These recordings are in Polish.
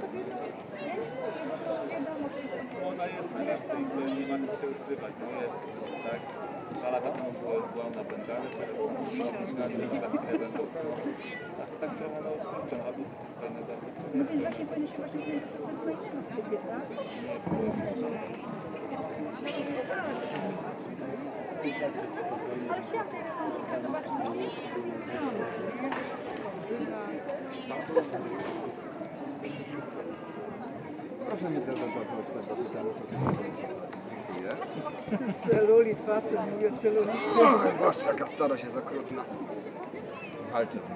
Ona jest na resztę i to nie ma co się ukrywać. No jest, tak? 2 lata temu była na Bengale, teraz tak trochę no kurczę, a to jest fajne za to. No więc właśnie powinniśmy właśnie powiedzieć, co to jest na ciebie, tak? Ale chciałam tej rekonki zobaczyć, czy nie Proszę nie zgadzać za Dziękuję. Celulit, facet, mówię celulicie. Gość, jaka stara się zakrutna. Walczy z tym.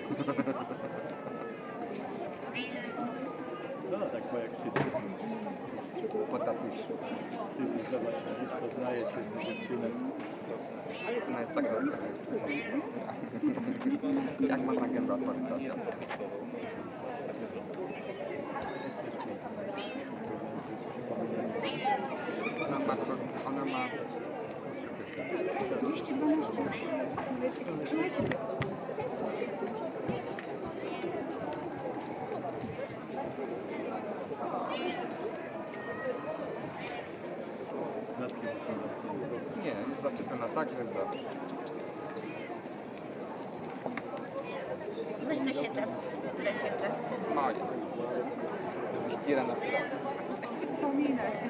Co ona tak ma jak się Potatycz. cywilizować, gdzieś poznaje się z dziewczyną. Ona jest taka. Jak można gębę otworzyć? Ona ma... 212. Trzymajcie. Nie, jest zaczepiona tak, że jest dobrze. Weź to się tam, No jest. Ściera na teraz. Przypomina się.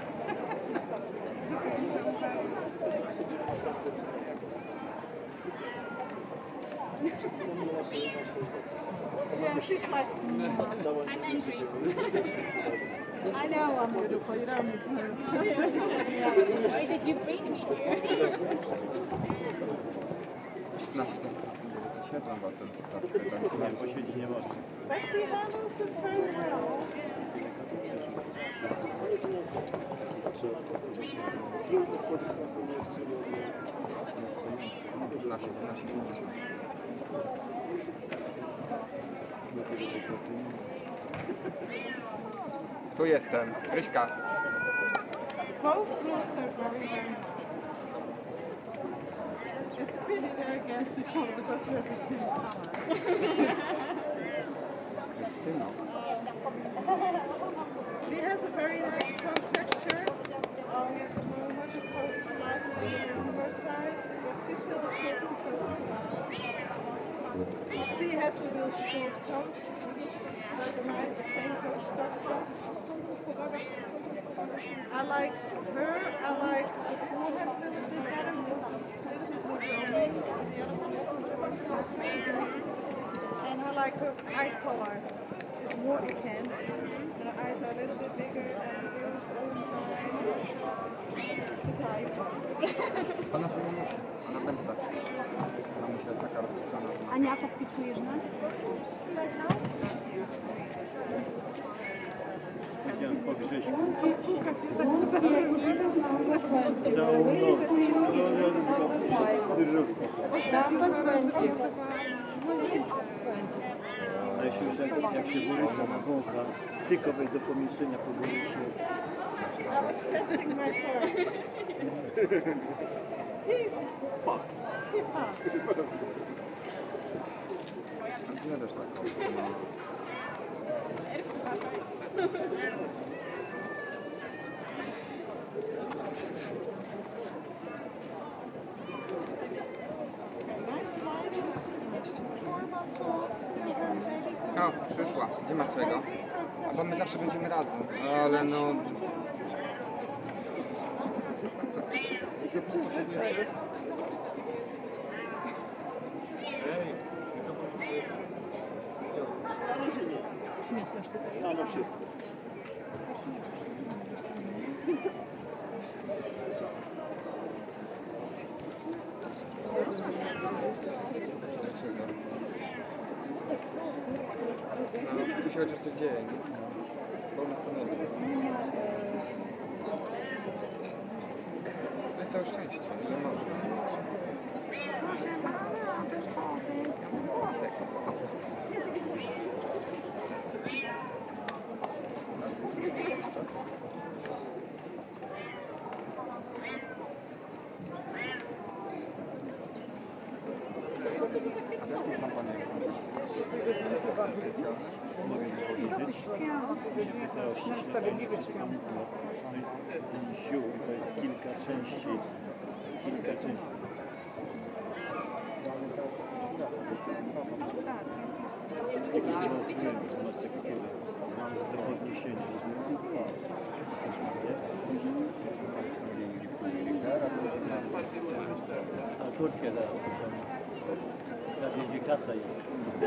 Yeah, she's like, I know I'm beautiful, you don't need to know. why did you bring me here? Siedzą bardzo. Nie, posiedzieć nie może. But she handles it very well. Nasi ludzie. Tu jestem. Ryśka. Both blues are very, very nice. It's a pity they're against each other because they're the same color. Krystyno. She has a very nice coat texture. Only at the moment the coat is slightly on her side, but she's still a kitten, so it's she has the real short coat, like mine, the same coat structure. I like her, I like the forehead a little bit better because it's a little bit more rolling, and the other one is more fluttering. And I like her eye color. It's more intense. And her eyes are a little bit bigger and the real orange eyes. It's a type. Ona będzie tak. Ona musi być taka rozpoczęta. Ania, podpisujesz nas? Widziałem po Grześku. Całą noc. Syrżowski. A jeśli już jak się Borysa nawącha, tylko wejść do pomieszczenia po Borysie. I was testing my car. Past. He passed. Nie też tak. Nice light. 4 months old, still very baby. O, przyszła. Gdzie ma swego? Bo my zawsze będziemy razem. Ale no... Mamy wszystko. No, tu się chociaż coś dzieje, nie? Bo u nas to nie wiem. No i całe szczęście, ile można. Mogę nie powiedzieć. Na sprawiedliwych ziół to jest kilka części. Do podniesienia. A kurtkę zaraz pociągnę. Teraz gdzie kasa jest.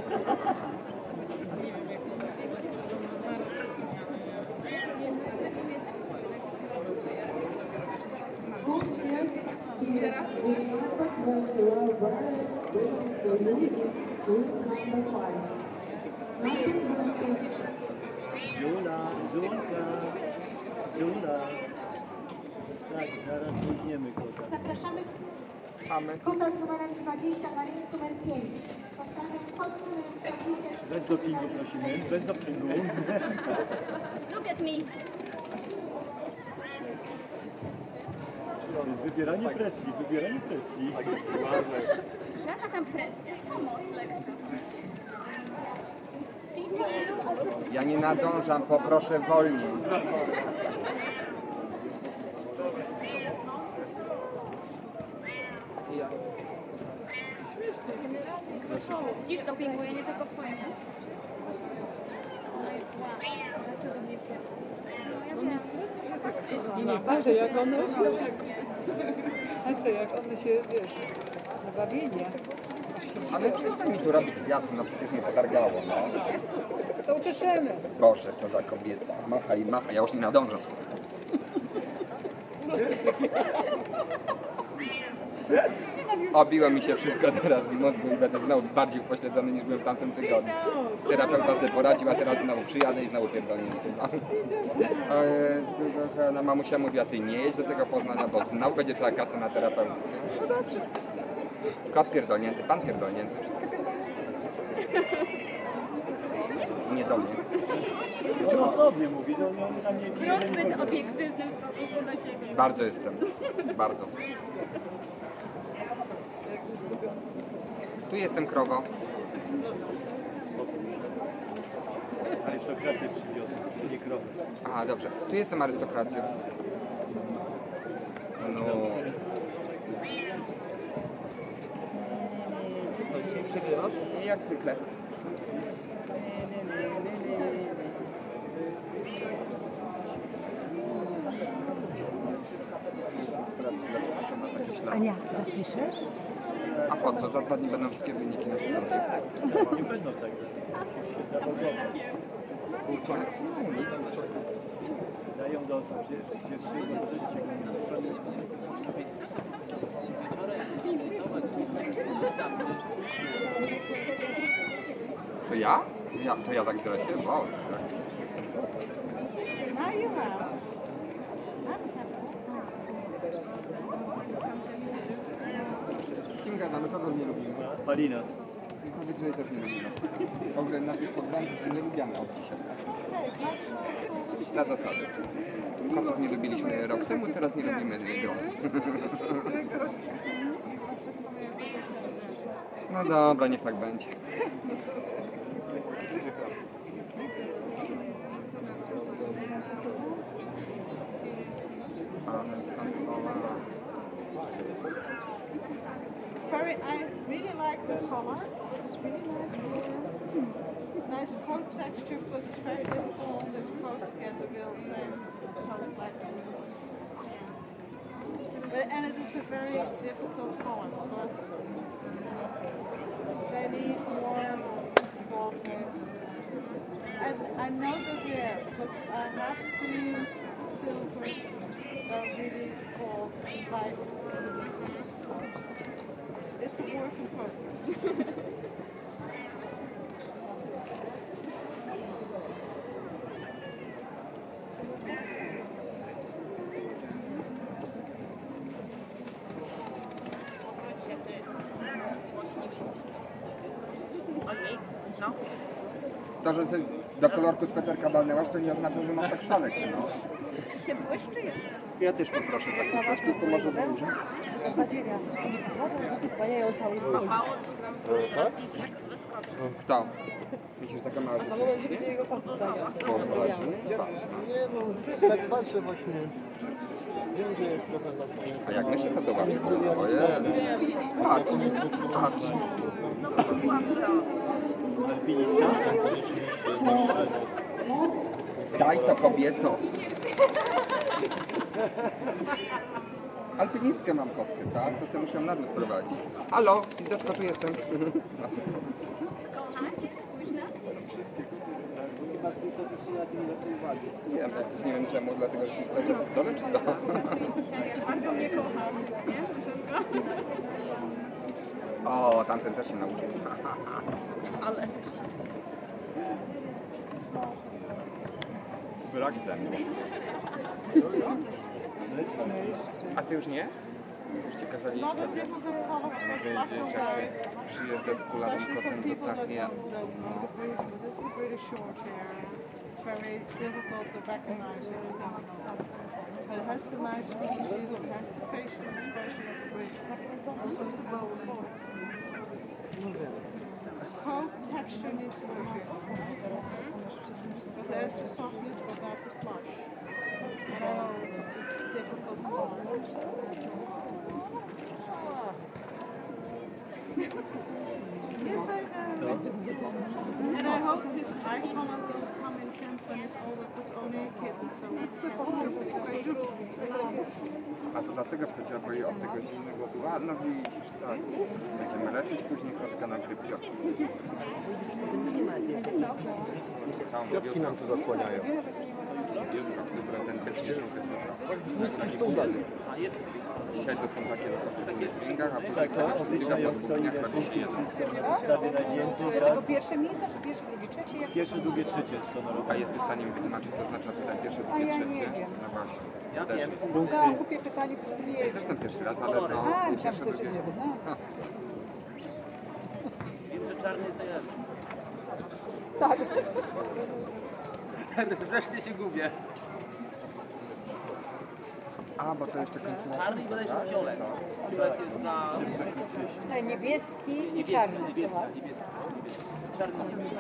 Zula. Tak, zaraz weźmiemy kota. Zapraszamy kota z numerem 20, wariant numer 5. Powtarzam, kod numer 20. Bez dopingu prosimy, bez dopingu. Look at me. To jest wybieranie presji. Żadna tam presja, samo Ja nie nadążam, poproszę wolniej. Widzisz, dopinguję nie tylko swoje. Dlaczego mnie Patrzę, jak one się, wiesz, zabawienie. Ale przestań mi tu robić wiatr, no przecież nie potargało, no. To uczeszymy. Boże, co za kobieta. Machaj, ja już nie nadążam. Obiło mi się wszystko teraz w mózgu i będę znowu bardziej upośledzony niż byłem w tamtym tygodniu. Terapeuta sobie poradził, a teraz znowu przyjadę i znowu pierdolnie chyba. No, mamusia mówi, a ty nie jedź do tego Poznania, bo znowu będzie trzeba kasę na terapeutę. No dobrze. Kot pierdolnięty, pan pierdolnięty, wszystko pierdolnięte. Nie do mnie. Trzeba osobnie mówić, on tam nie Zbyt obiektywnym stosunku do siebie. Bardzo jestem. Bardzo. Tu jestem krowo. Arystokrację przywiozą, nie krowę. Aha, dobrze. Tu jestem arystokracją. No. Co, dzisiaj przegrywasz? Jak zwykle. Ania, zapiszesz? A po co? Za 2 dni będą wszystkie wyniki na stronie. Nie będą tak, musisz się zalogować. Dają do pierwszego trzeciego na stronie. To ja? To ja tak źle się? Wow. Now you have. Z kim gadamy? Kogo nie lubimy? Palina. Powiedz, że jej też nie lubimy. W ogóle na tych podwędów nie lubiamy od dzisiaj. Na zasady. Koców nie lubiliśmy rok temu, teraz nie lubimy go. No dobra, niech tak będzie. I really like the color. This is really nice color. Nice coat texture because it's very difficult on this coat to get the real same color black to use. And it is a very difficult color because they need more boldness. And I know the wear because I have seen silvers that are really bold like the blues. It's a work in progress. To, że sobie do kolorku sweterka balnęłaś, to nie oznacza, że mam tak szaleć, no. I się błyszczy jeszcze. Ja też poproszę takie coś, tylko może dobrze. Badzieria, zasypają cały stół. Mało co tam wyskoczy. Kto? Myślisz, że taka mała rzeczywiście? Poważnie? Nie no, tak patrzę właśnie. Wiem, że jest trochę na swoje. A jak myślę, to dobra. Ojej. Patrz, patrz. Alpinista? Daj to, kobieto. Alpinistkę mam koty, tak? To sobie muszę na dół sprowadzić. Halo, widzeczko, tu jestem. Nie, ja też nie wiem czemu, dlatego że się chce dole, czy co? Bardzo mnie kocha, nie? O, tamten też się nauczył. Ale... Brak zębów. A ty już nie? Już ci kazali iść sobie. Because Przyjeżdżać z kularą kotem, to tak nie. This is really short hair. It's very difficult to recognize everything. But it has the nice species, it has the facial expression of a British. Also the bone. Coat texture needs work here. Because it has the softness but not the plush. And I know it's a difficult part. Yes, I know. And I hope his eye color will come in trends when it's only a kitten, so A to dlatego wchodziła, bo jej od tego zimnego była. No widzisz, tak. Będziemy leczyć później kotka na grypio. Kwiatki nam tu zasłaniają. Jutro, ten pierwszy Dzisiaj to są takie na poszczególnych ringach, a potem Tak, obliczają, kto ile punktów zyskał na wystawie najwięcej, tak? Pierwsze miejsce, czy pierwsze, drugie, trzecie? Jak... Pierwsze, drugie, trzecie skhonorowane. A jesteś w stanie mi wytłumaczyć, co oznacza tutaj pierwsze, drugie, trzecie? No właśnie. Ja też. Punkty. Głupie pytanie, Ja też ten pierwszy raz, ale to nie pierwsze, drugie. Wiem, że czarny jest najlepszy. Tak. Wreszcie się gubię. A, bo to jeszcze kończyła. Czarny i bodajże fiolet. Fiolet jest za... Niebieski i czarny. Niebieska. Czarny nie wiem.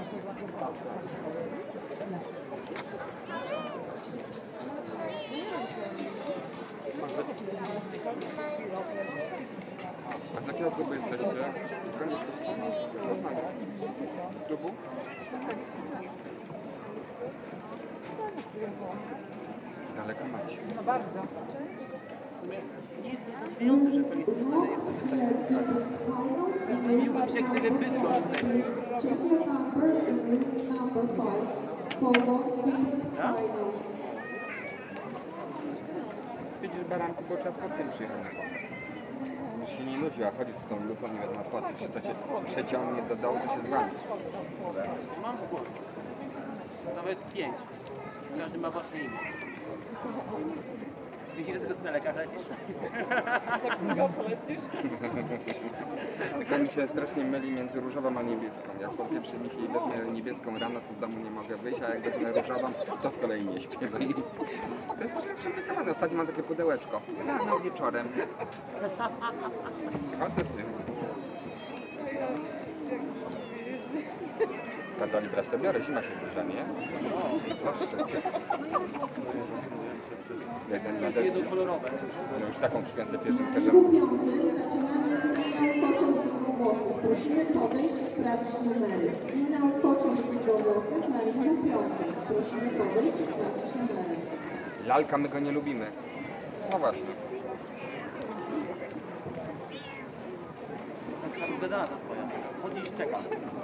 A z jakiego klubu jesteście? Skąd jesteście? Z klubu? Daleko macie. No bardzo. Nie jest to zadziwiające, że penis poznany jest na wystawie. Zmieniłbym się, gdyby Bydgoszcz tutaj. Widzisz, baranku, bo trzeba z kotkiem przyjechać. Już się nie nudziła, chodzi z tą lufą, nie wiadomo po co, czy to się przeciągnie do dołu, to się zwalnia. Mam w głowie. Nawet 5. Każdy ma własne imię. Widzicie, że do lekarza lecisz? Tylko mi się strasznie myli między różową a niebieską. Jak po pierwsze mi się wezmę niebieską rano, to z domu nie mogę wyjść, a jak wezmę różową, to z kolei nie śpię. To jest strasznie skomplikowane. Ostatnio mam takie pudełeczko. Rano, wieczorem. Chodzę z tym. Kazali brać to biorę, zima się zbliża, nie? Proszę cię. Jednokolorowe. No już taką krzywię sobie pierzynkę, że... Prosimy podejść i sprawdzić numery. Finał pociąg długowłosów na linię 5. Prosimy podejść i sprawdzić numery. Lalka, my go nie lubimy. No właśnie. Gadana ta twoja. Chodzisz, czekasz.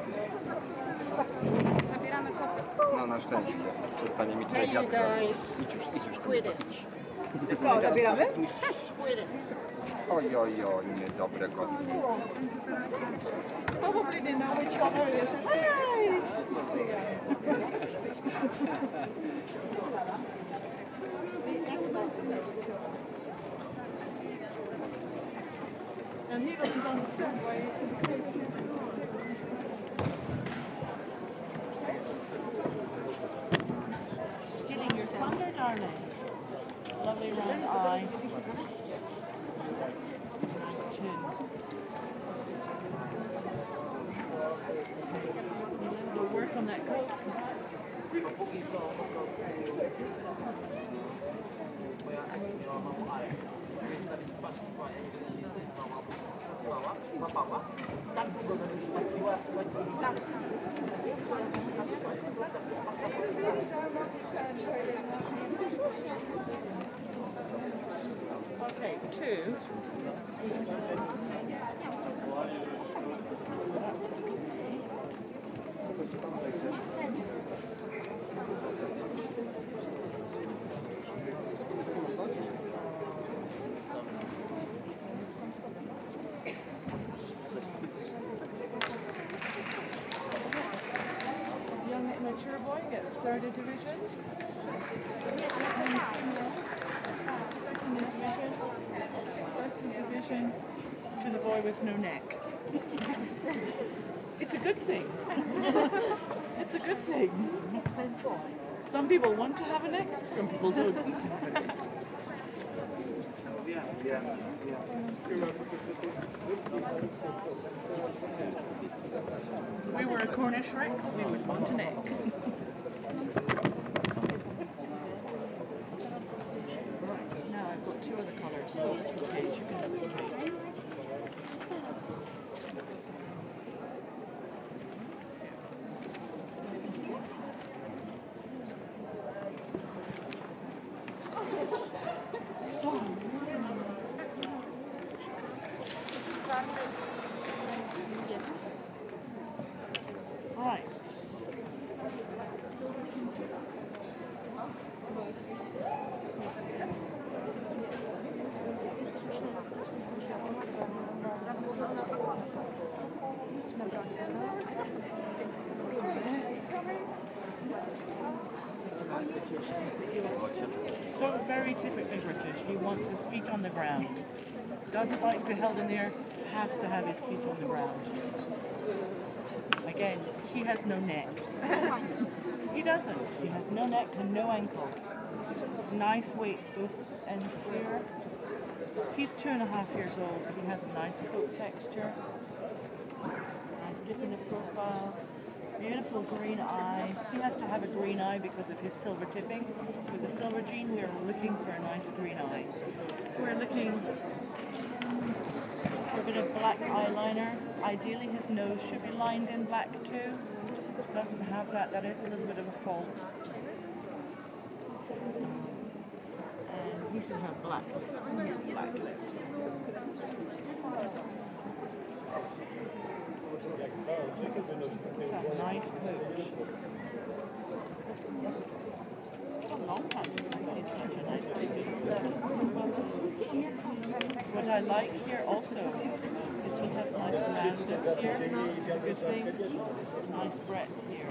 Zabieramy koty. No na szczęście. Przestanie mi tutaj wiatr robić. Idź już, kurwa, idź. Co, zabieramy? Oj, oj, oj, niedobre koty. Probably they know each other. They say, hey! And he doesn't understand why he's in the case. Stealing your thunder, darling. Lovely round eye. Chin. Okay, 2. Young mature boy gets 3rd division. Second division. First division to the boy with no neck. It's a good thing. It's a good thing. Some people want to have a neck, some people don't want to have a neck. If we were a Cornish Rex, we would want a neck. Now I've got 2 other colours, so this is okay, you can illustrate. Right. So very typically British, he wants his feet on the ground. Doesn't like to be held in the air, has to have his feet on the ground. Again, he has no neck. He doesn't. He has no neck and no ankles. It's nice weights both ends here. He's 2.5 years old. He has a nice coat texture. Nice dip in the profile. Beautiful green eye. He has to have a green eye because of his silver tipping. With the silver gene, we are looking for a nice green eye. We're looking for a bit of black eyeliner. Ideally, his nose should be lined in black too. Doesn't have that. That is a little bit of a fault. And he should have black lips. And he has black lips. It's a nice coach. It's a long time since I've seen such a nice TV. What I like here also is he has nice roundness here. This is a good thing. Nice breadth here.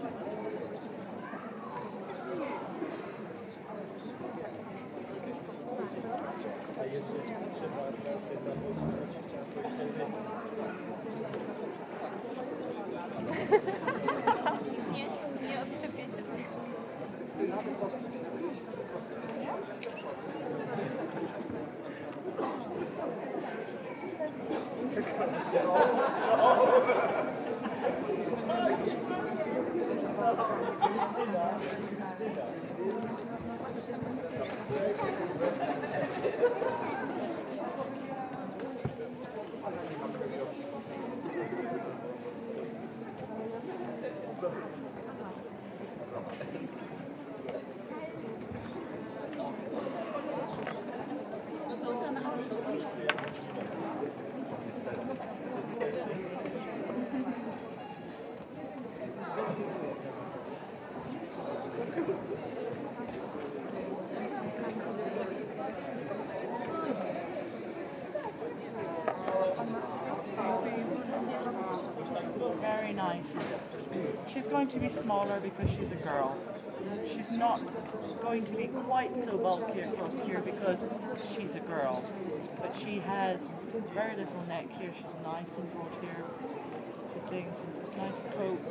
Very nice. She's going to be smaller because she's a girl. She's not going to be quite so bulky across here because she's a girl. But she has very little neck here. She's nice and broad here. She's this nice coat.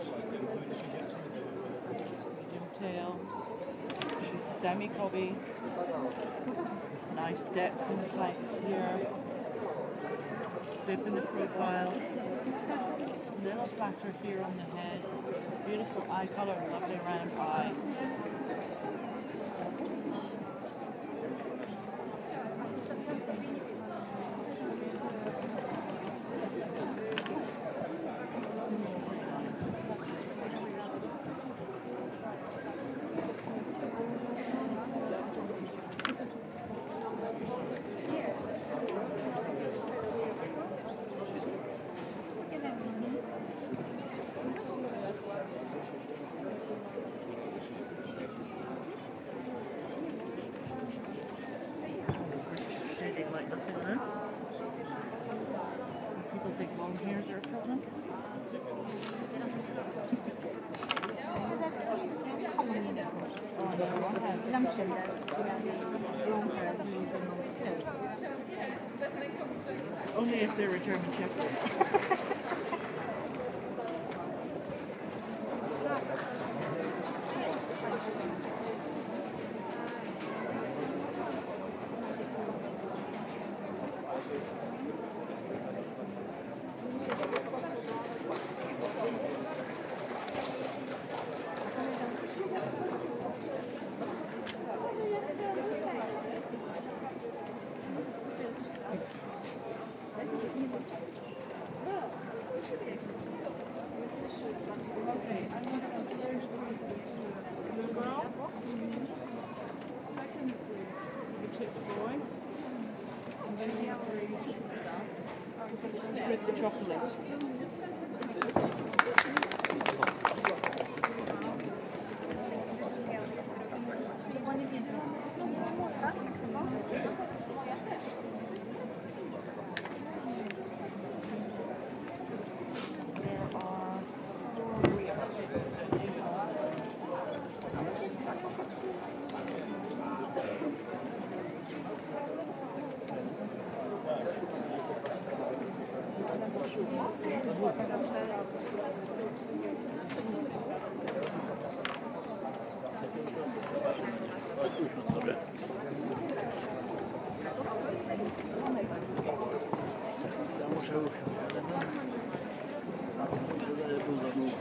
Medium tail. She's semi-cobby. Nice depth in the flanks here. Dip in the profile. Little flatter here on the head. Beautiful eye colour, lovely round eye. Shading like nothing else. People think long hairs are a problem. That's common, you know. Assumption that the long hairs leave the most clothes. Only if they're a German Shepherd. With the chocolate. Ja muszę usiąść, ale no. Ale był za długo.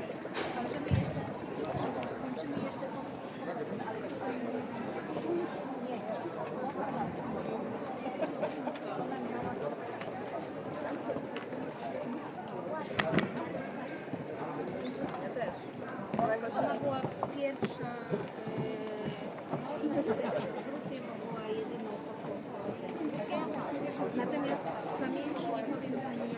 Ona była pierwsza w grupie, bo była jedyną po natomiast z pamięci nie powiem Pani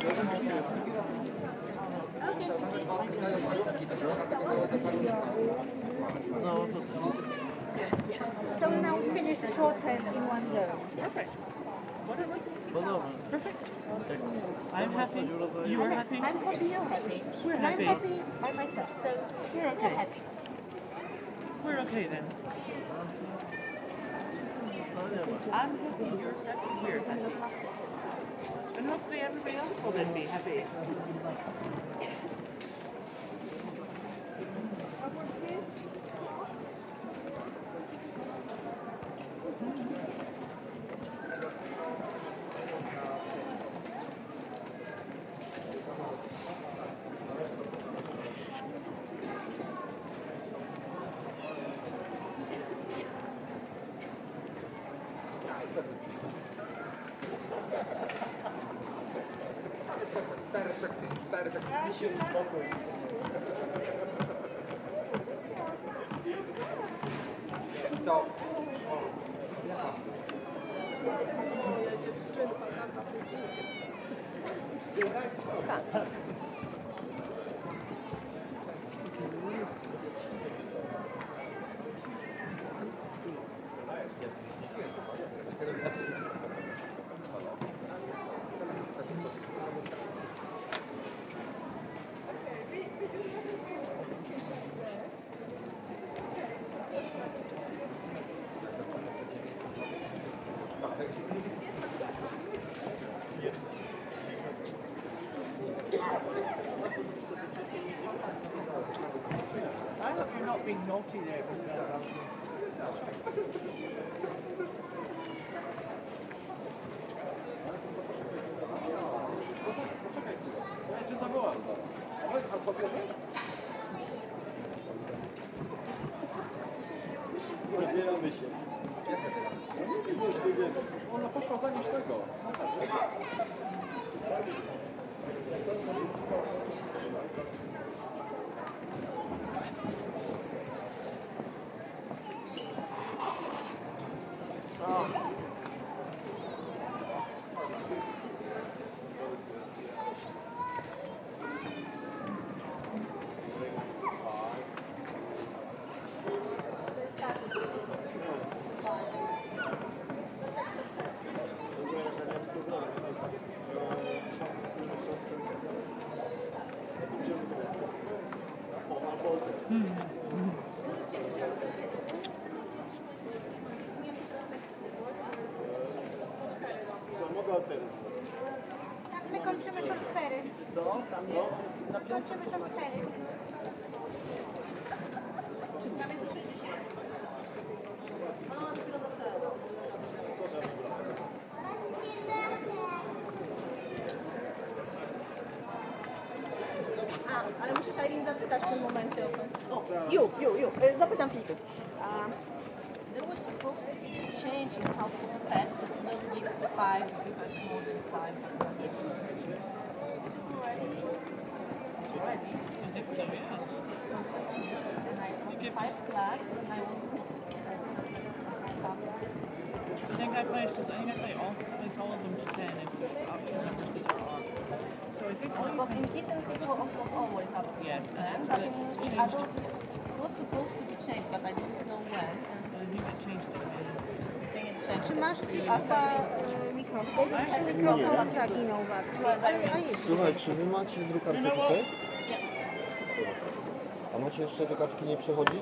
No to So we now finish the short hairs in one go. Perfect. podobne. Perfect. I'm happy. You are happy. I'm happy, you're happy. We're And happy. I'm happy by myself, so We're okay. you're happy. We're okay then. No nie ma. I'm happy, you're happy, we're happy. And hopefully everybody else will then be happy. I hope you're not being naughty there, Isabel. I Zabieramy się. Ona poszła zanieść tego. Tak, my kończymy shortfery. Co? Tam jest? Kończymy shortfery. Ale musisz Aileen zapytać w tym momencie o to. Zapytam Filipa. There was supposed to be this change in household pets that will give 5 if you have more than 5. Is it already? It's already? I think so, yes. And I have 5 flags and I want I think I placed all of them to 10 and pushed up to numbers that there are. So I think all Because in kittens it was always up to yes, and but it's in changed. adults it was supposed to be changed, but I didn't know when. And I think it changed it. I think it changed. Czy masz gdzieś chyba mikrofon? Mikrofon zaginął w akcji. Słuchaj, czy wy macie drukarkę tutaj? A macie jeszcze do kartki nie przechodzić?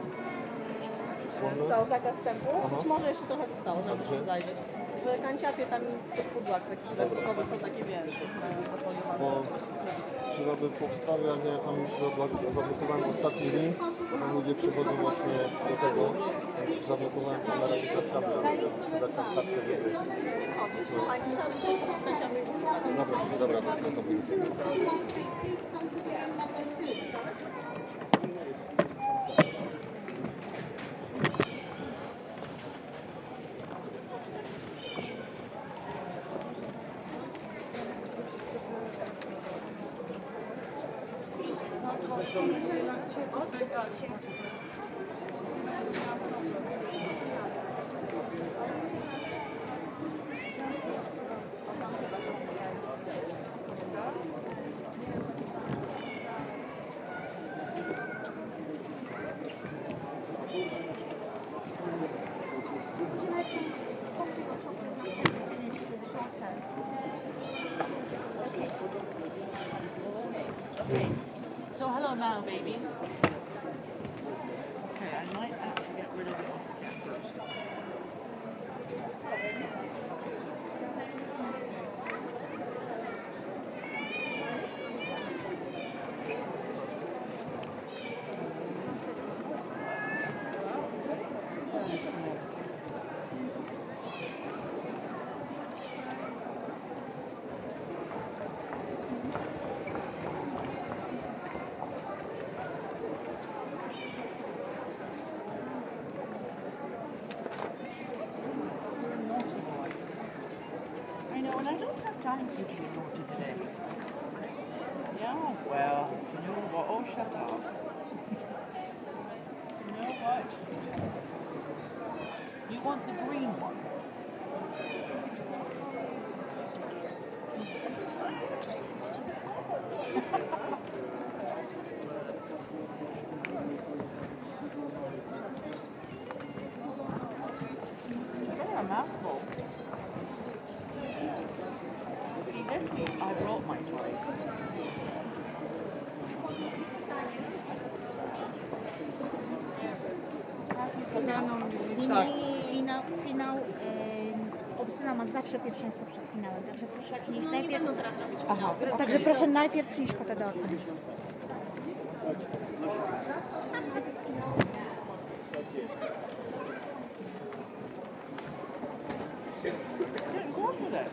Co, zakaz wstępu? Być może jeszcze trochę zostało, żeby zajrzeć. W kanciapie tam w pudłach takich plastykowych są takie, wiesz, zafoliowane. Bo trzeba by po wstawie, jak ja tam zablokowałem ostatni link, tam ludzie przychodzą właśnie do tego, zablokowałem tam na razie kartkę, żeby Pani trzeba wziąć w kanciapie. Dobra, to będzie. Please come to the ring number 2. Oczywiście. Okay. So hello now, babies. Okay, I might actually get rid of the oxygen first. I know, and I don't have time for you to be naughty today. Yeah, well, you know what? Oh, shut up. You know what? You want the green one? They're a mouthful. See, this week I brought my toys. Finał Obsyna ma zawsze pierwszeństwo przed finałem, także proszę przynieść No nie najpierw. będą teraz robić. Aha, także proszę najpierw przynieść kotę do oceny. Go for that.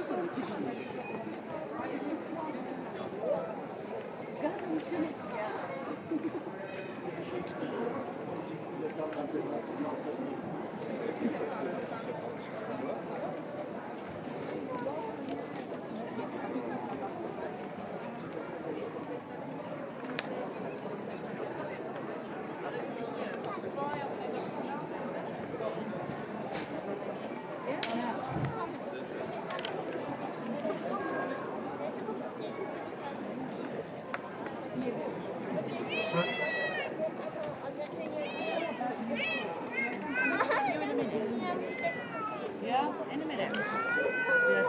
Zgadzam się. Yeah, in a minute. Yes.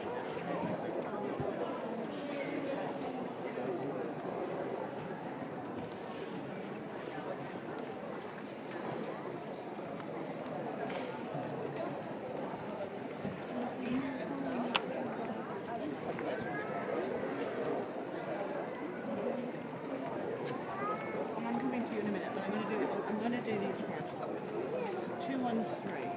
I'm coming to you in a minute, but I'm going to do these first. 213.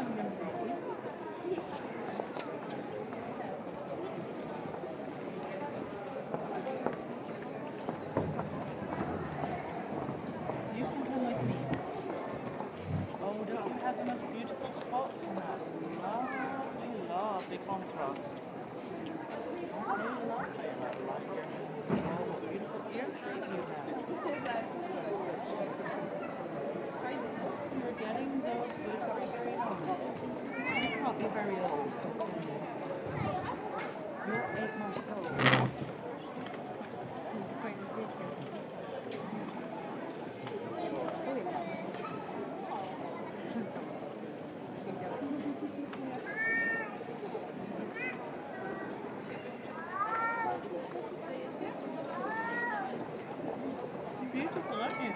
You can come with me. Oh, don't I have the most beautiful spots in that? Lovely, lovely contrast. Lovely, lovely. Oh, what beautiful ear shape you have. You're getting those gooseberry berry on. You can't be very old. You're 8 months old. Beautiful, aren't you?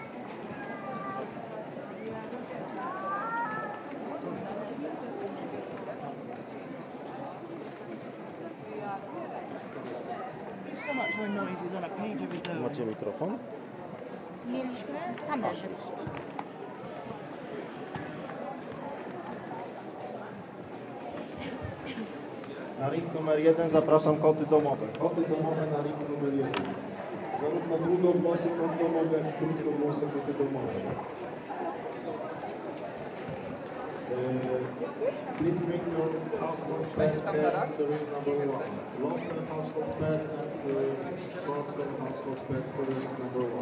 There's so much more noise, he's on a page of his own. Macie mikrofon? Mieliśmy tam leży. Na ring numer 1 zapraszam koty domowe. Koty domowe na ring numer 1. Zarówno długowłosy kot domowy, jak i krótkowłosy koty domowe. Please bring your household pet pets to the ring number 1. Long-term household pet and short-term household pets to the ring number 1.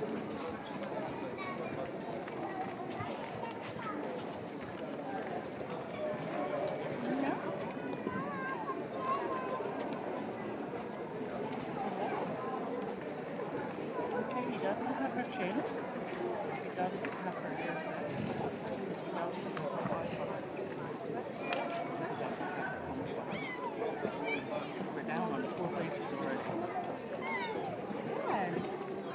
Okay, he doesn't have her chin. He doesn't have her ears. He doesn't have her eye color. We're down on 4 places already. Yes.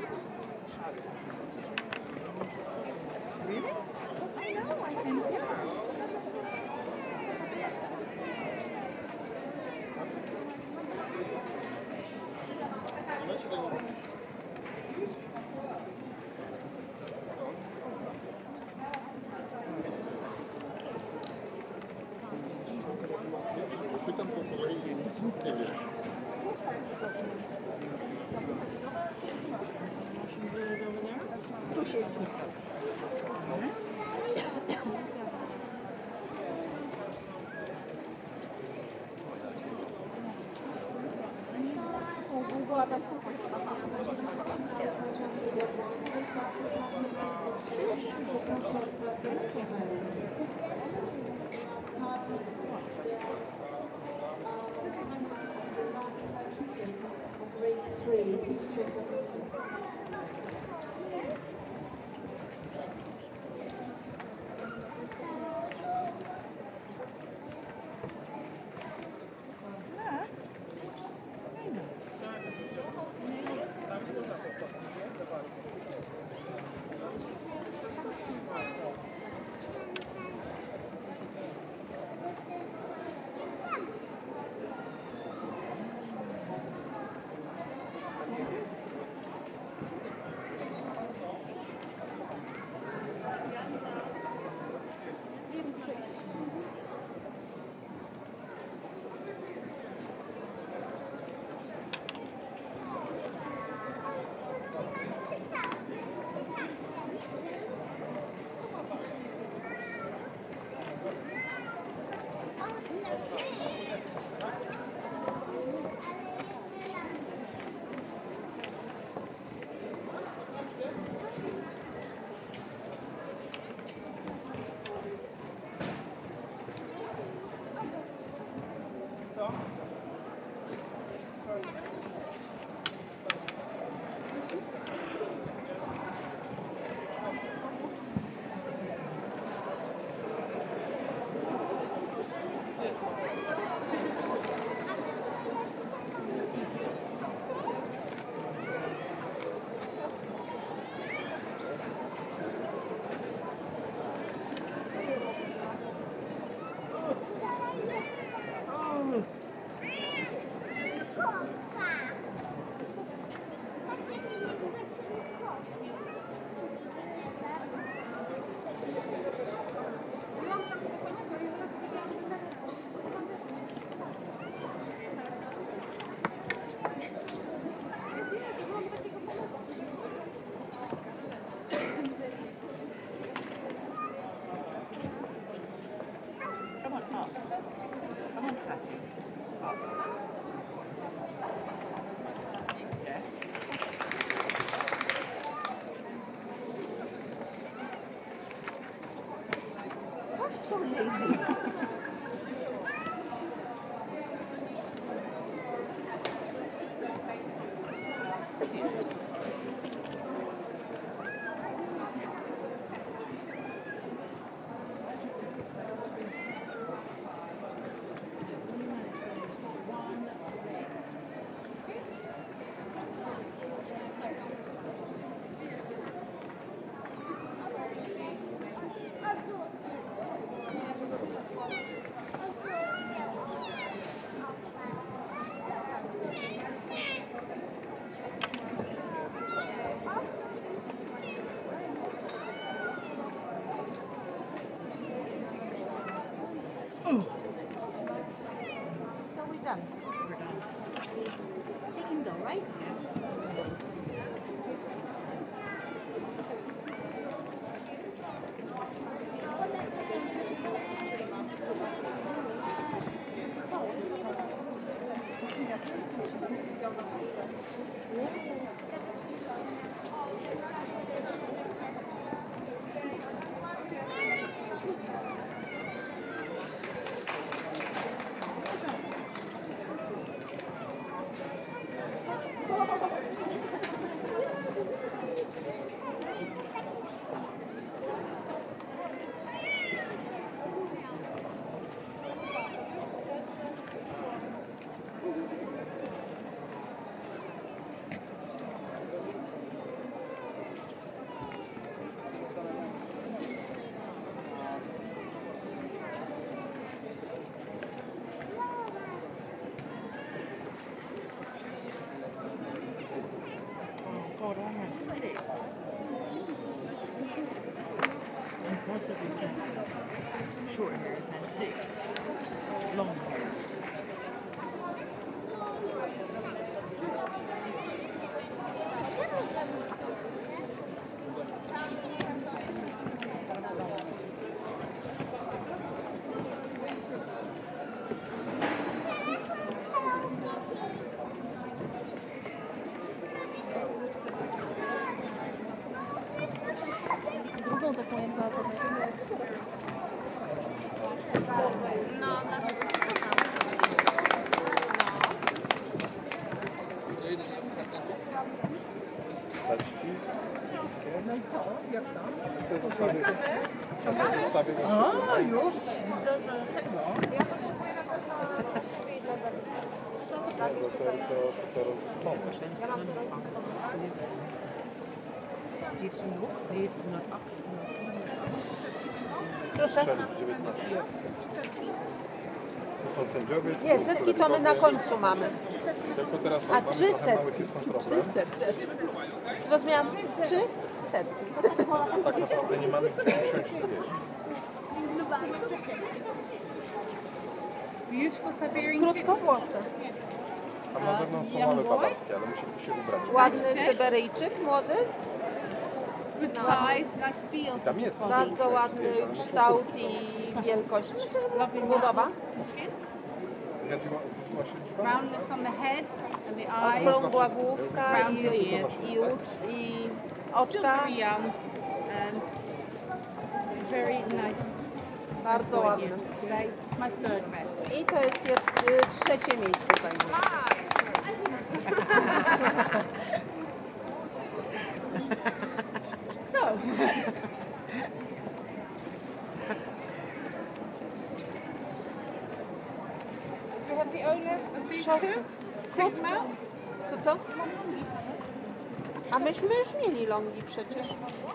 Really? I know, I can hear her. Pytam po kolei, nic nie wiem. Tu siedzi. lazy. So we're done. We're done. They can go, right? Yes. God, I have 6. And possibly 7 short hairs and 6 long hairs. Drugą taką jak na No, tak. A, już? Widzę, że tego. Proszę. 19. To są sędziowie. Nie, setki to my na końcu mamy. Tylko teraz A mamy 3 trochę mały setki. problem. 3 setki. Zrozumiałam? 3 setki. Tak naprawdę nie mamy gdzie usiąść. Beautiful Siberian Krótkowłosy. Tam na zewnątrz są małe bawarskie, ale musimy się ubrać. Ładny Syberyjczyk, młody. good size, nice feel. Tam jest. Bardzo ładny kształt i wielkość. Budowa. Roundness on the head and the eyes. Okrągła główka i Still oczka. very young and very nice. Bardzo ładny. Today, my third best. I to jest trzecie miejsce zajmuje. So, you have the owner of these two? Take them out. Co? A myśmy już mieli longi przecież.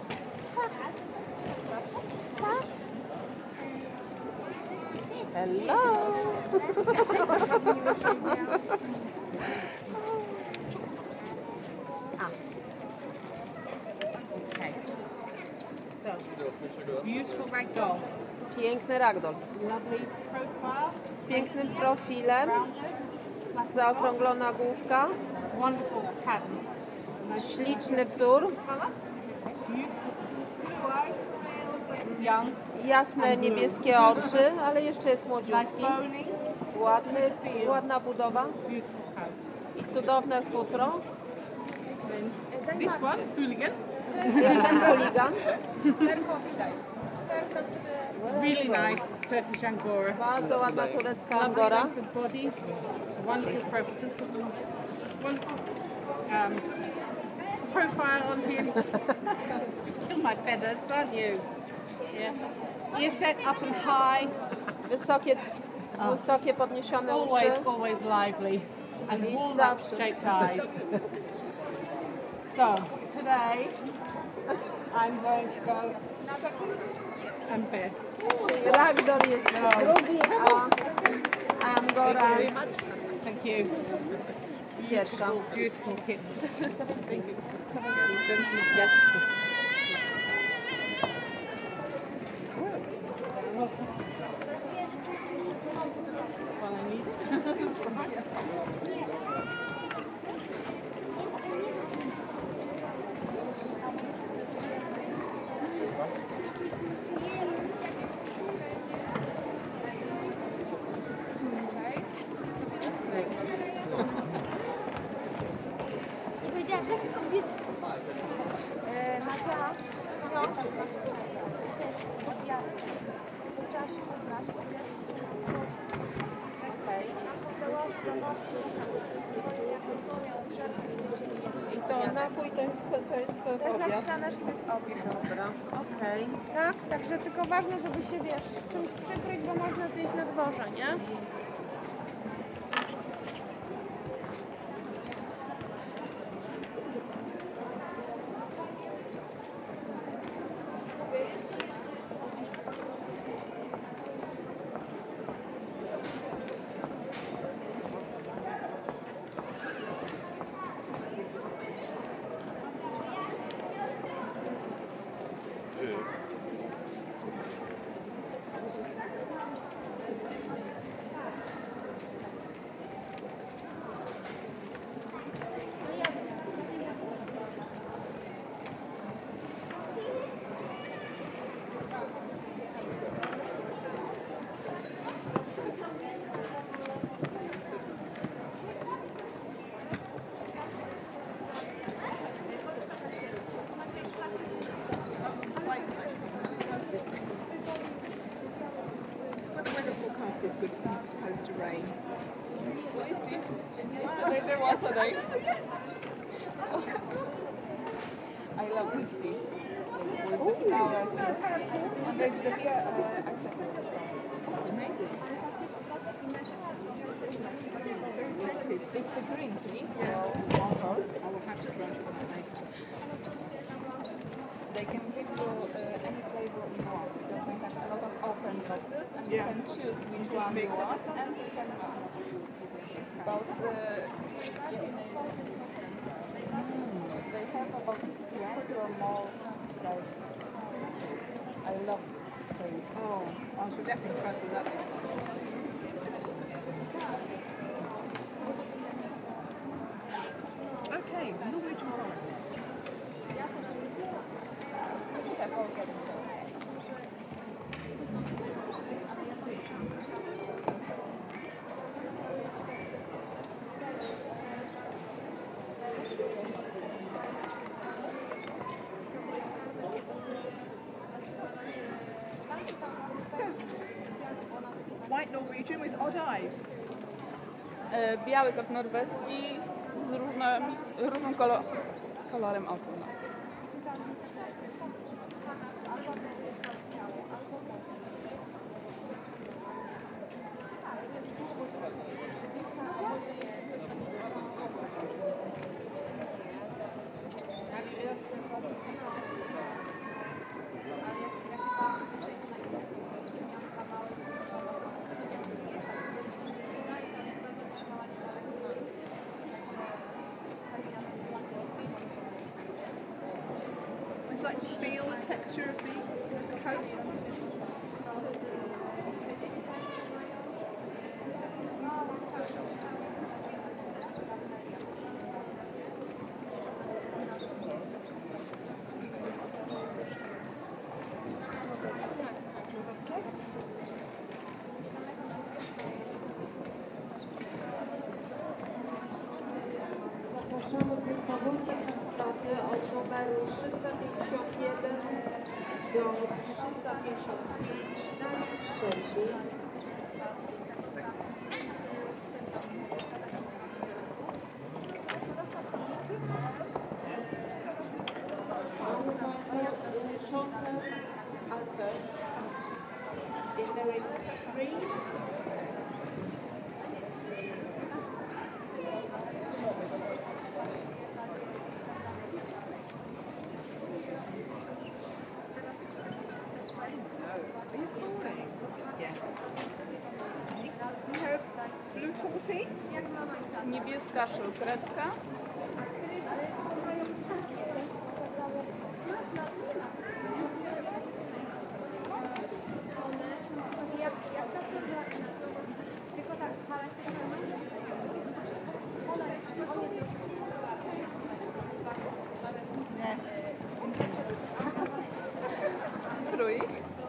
Tak. Hello. Okay. So, beautiful ragdoll. Piękny ragdoll. Lovely profile. Z pięknym profilem. Rounded. Zaokrąglona główka. Wonderful pattern. Nice Śliczny wzór. beautiful eyes. Young. Jasne niebieskie oczy, ale jeszcze jest Nice młodziutki. boning. Ładna budowa. Beautiful coat. I cudowne futro. Then this one, hooligan. Jak ten chuligan. Really nice Turkish Angora. Bardzo ładna turecka Lovely angora. length of body, wonderful profile. Wonderful profile on him. Kill my feathers, aren't you? Yes. Ear set up and high. Wysokie podniesione Always, uszy. always lively. And He's walnut-shaped eyes. So, today I'm going to go and best. Czyli ragdoll jest drugi, a angora Thank you. pierwsza. Beautiful kittens. 17, Yes. Well, I need I powiedziała, że jest tylko gwiazd. Madzia, no. Trzeba się ubrać. Okej. Jak będziecie miały przerwę, idziecie i jecie. I to napój to jest To jest obiad. napisane, że to jest obiad. Dobra, okej. Tak, także tylko ważne, żeby się, wiesz, czymś przykryć, bo można zjeść na dworze, nie? But the weather forecast is good. It's not supposed to rain. Well, you see, yesterday there was a rain. I love this tea. With the flowers. And it's the beer I said. It's amazing. Very scented. It's the green tea. So, of course, I will have to try some of that later. they can give you any flavor you want because they have a lot of open boxes and Yeah. you can choose which Just one mix. you want and you can about they have about 20 or more flavors. I love taste. Oh, I should definitely try some of that. Okay, Norwegian forest. We have all kinds of stuff. White Norwegian with odd eyes. Biały kot norweski z różnym kolorem oczu. No. Would you like to feel the texture of the coat? Zapraszamy punktowo na straty od numeru 351 do 355, trzeci. Chocolate Altus in the ring 3. Blue torty? Niebieska szylkretka. Krój.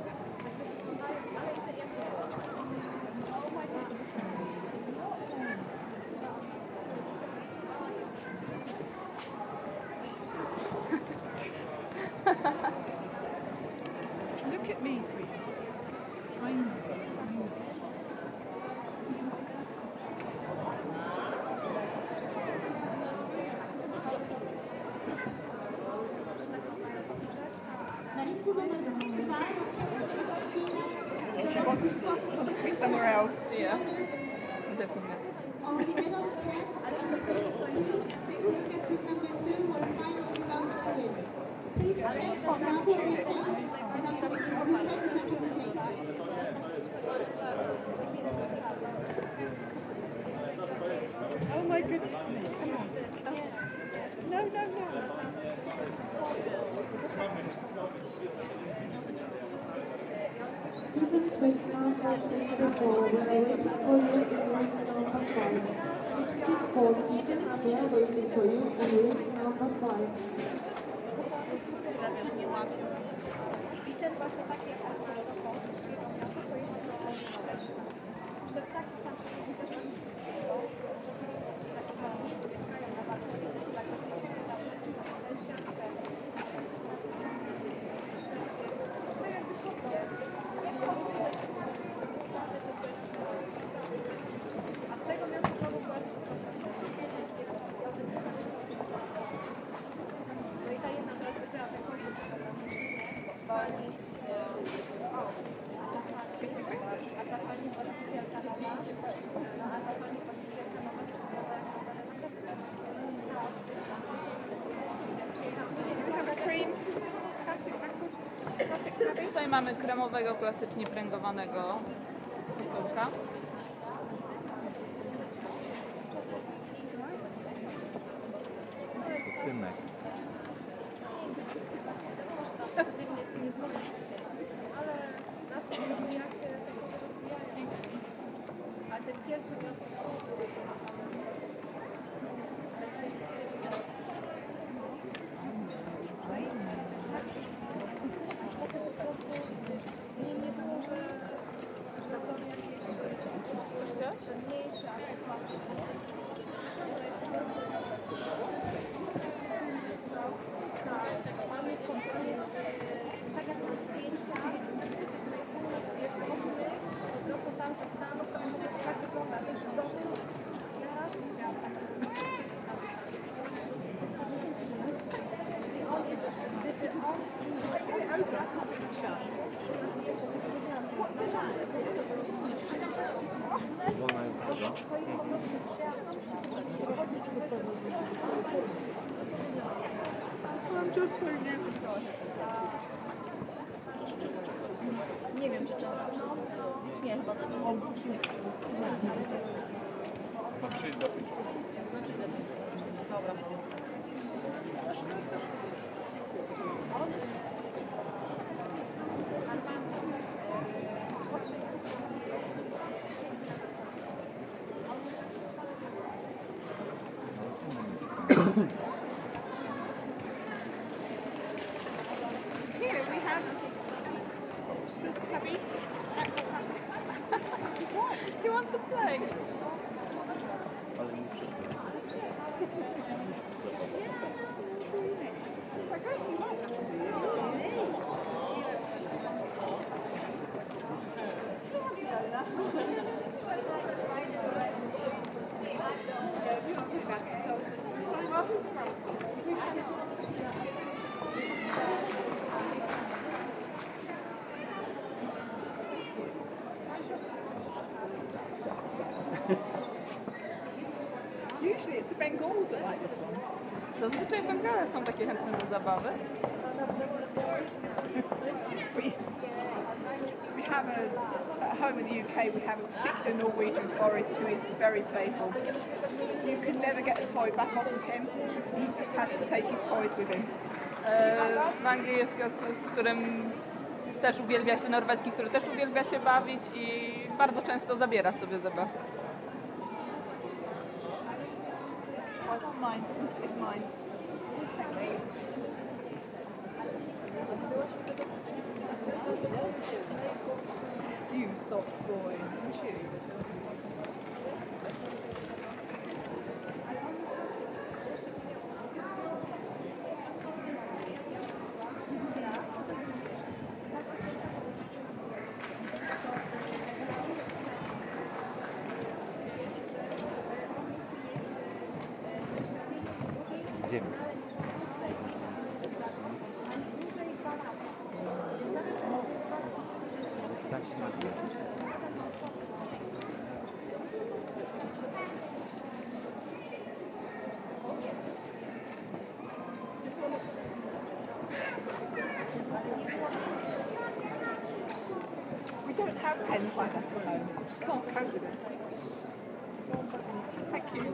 Look at me, sweetie. I know. Na ringu numer 2 rozpocznie się finał. Let's be somewhere else. Yeah. Definitely. On the middle cats, please take a look at group number 2 where final is about to begin. Please check for the number of your cage as I'm going to represent the cage. Oh my goodness me. Come on. No, no, no. Tickets first number 64 were waiting for you in ring number 5. 64 tickets were waiting for you in ring number 5. I ten właśnie takie przed takim Tutaj mamy kremowego, klasycznie pręgowanego sucówka. Synek. a ten pierwszy nie było, że są jakieś mniejsze, mamy kompletnie tak jak na zdjęciach, po prostu tam co stało, to tak wygląda, też w domu. Ja raz widziałam on jest, gdyby on Wolna jest woda. I'm just so used to it. Nie wiem, czy czeka, czy nie, chyba zaczyna. Ma przyjść za 5 Dobra. Here we have Tubby. You want to play? Ale nie przyjdzie. I actually like that, do you? Bengals that like this one? Zazwyczaj Bengale są takie chętne do zabawy. We have at home in the UK, we have a particular Norwegian forest who is very playful. You can never get a toy back off of him. He just has to take his toys with him. W Anglii jest pies, z którym też uwielbia się norweski, który też uwielbia się bawić i bardzo często zabiera sobie zabawki. Oh, it's mine. It's mine. Thank you. You soft boy, aren't you? Idziemy. Tak się nazywa. We don't have pens like that at home. Can't cope with it. Thank you.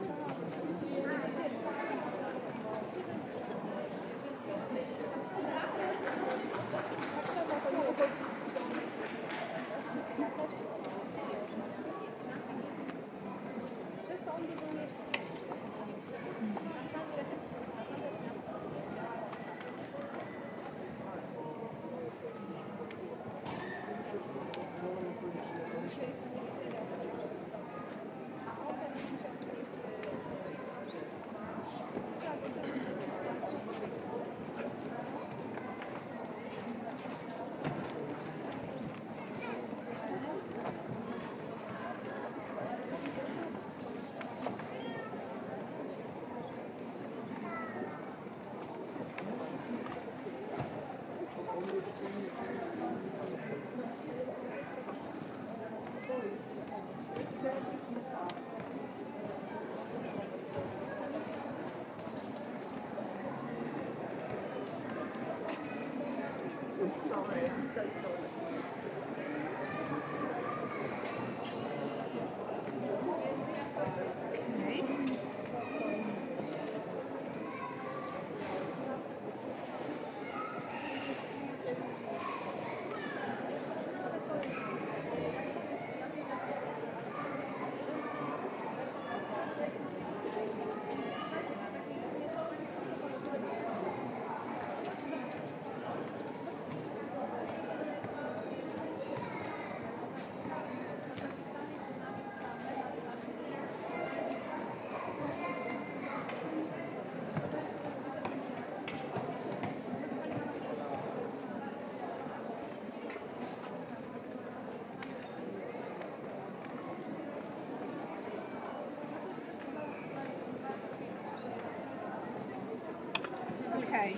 Okay.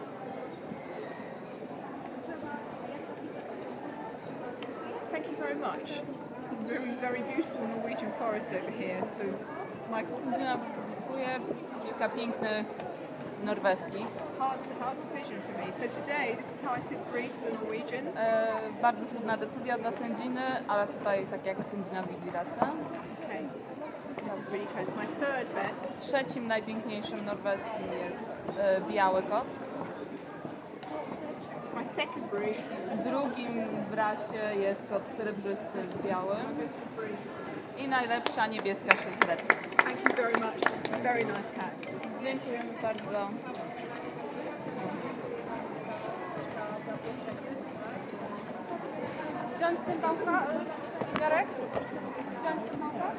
Thank you very much. It's a very, very beautiful Norwegian forest over here. So, Michael, Sędzina bardzo dziękuję. Kilka pięknych norweskich. hard decision for me. So today, this is how I sit brief to the Norwegians. Bardzo trudna decyzja dla sędziny, ale tutaj tak jak sędzina widzi rację. Okay. This is really close. My third best. Trzecim najpiękniejszym norweskim jest biały kot. My second breed. Drugim w rasie jest kot srebrzysty z białym. I najlepsza niebieska szylfretka. Thank you very much. Very nice cat. Dziękujemy bardzo. Wziąć cymbałka, Jarek? Wziąć cymbałka?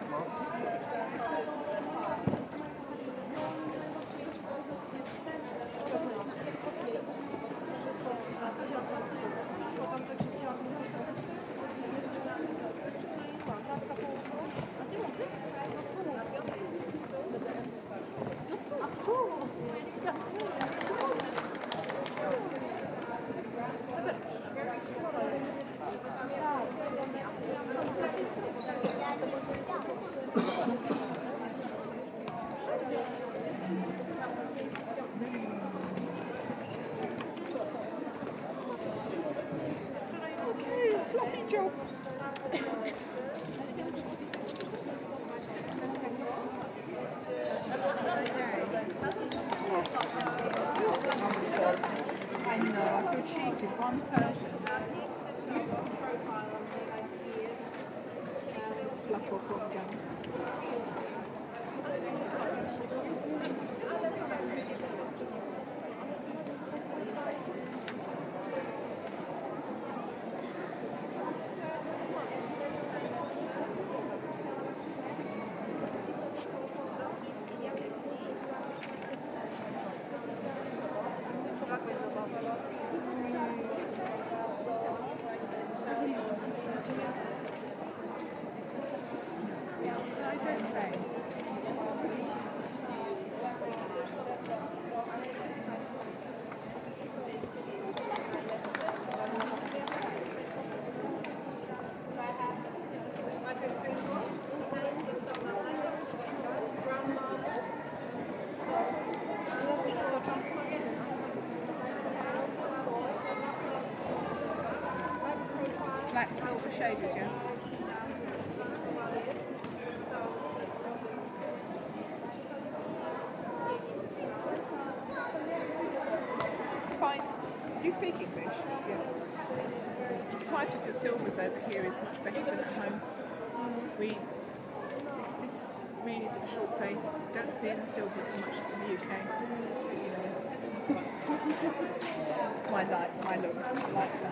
cheated, one Persian. Fluff off what we're going. Black silver shaded, yeah? Fine. Do you speak English? Yes. The type of your silvers over here is much better than at home. This really sort of short face. Don't see any silvers so much in the UK. It's my look. I like that.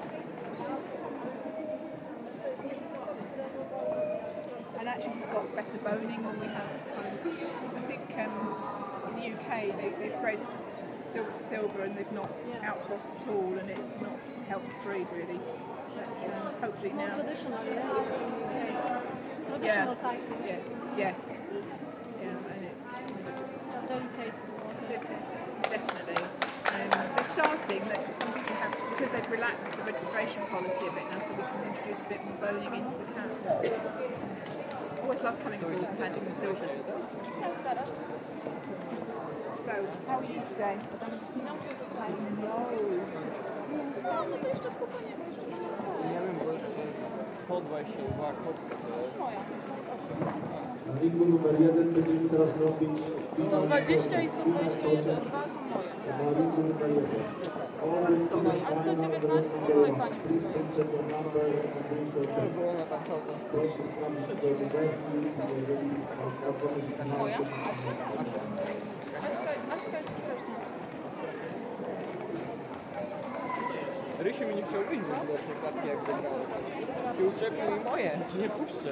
And actually we've got better boning than we have at home. I think in the UK they've bred silver to silver and they've not outcrossed at all, and it's not helped breed really. But hopefully now. Traditional, yeah. Yeah. Traditional type. Yeah. Yes. Yeah, and it's Delicate. definitely. They're starting that some people have, because they've relaxed the registration policy a bit now, so we can introduce a bit more boning into the cat. Always love coming aboard and handing the silvers. So, how are you today? No to jeszcze spokojnie, bo jeszcze nie ma. Nie wiem, bo jeszcze jest 122 kotka. Moja. Na ringu numer 1 będziemy teraz robić 120 i 121, dwa są moje. na ringu numer 1. A 119 to moje pani. Please enter the number and bring your pen. Było na tam cały czas. Proszę sprawdzić swoje numerki, jeżeli Państwa pomysł na Moja? to, że Aśka jest straszna. Rysiu mi nie przełknął z tej klatki, jak wygrał. I uciekł mi moje, nie puszczę.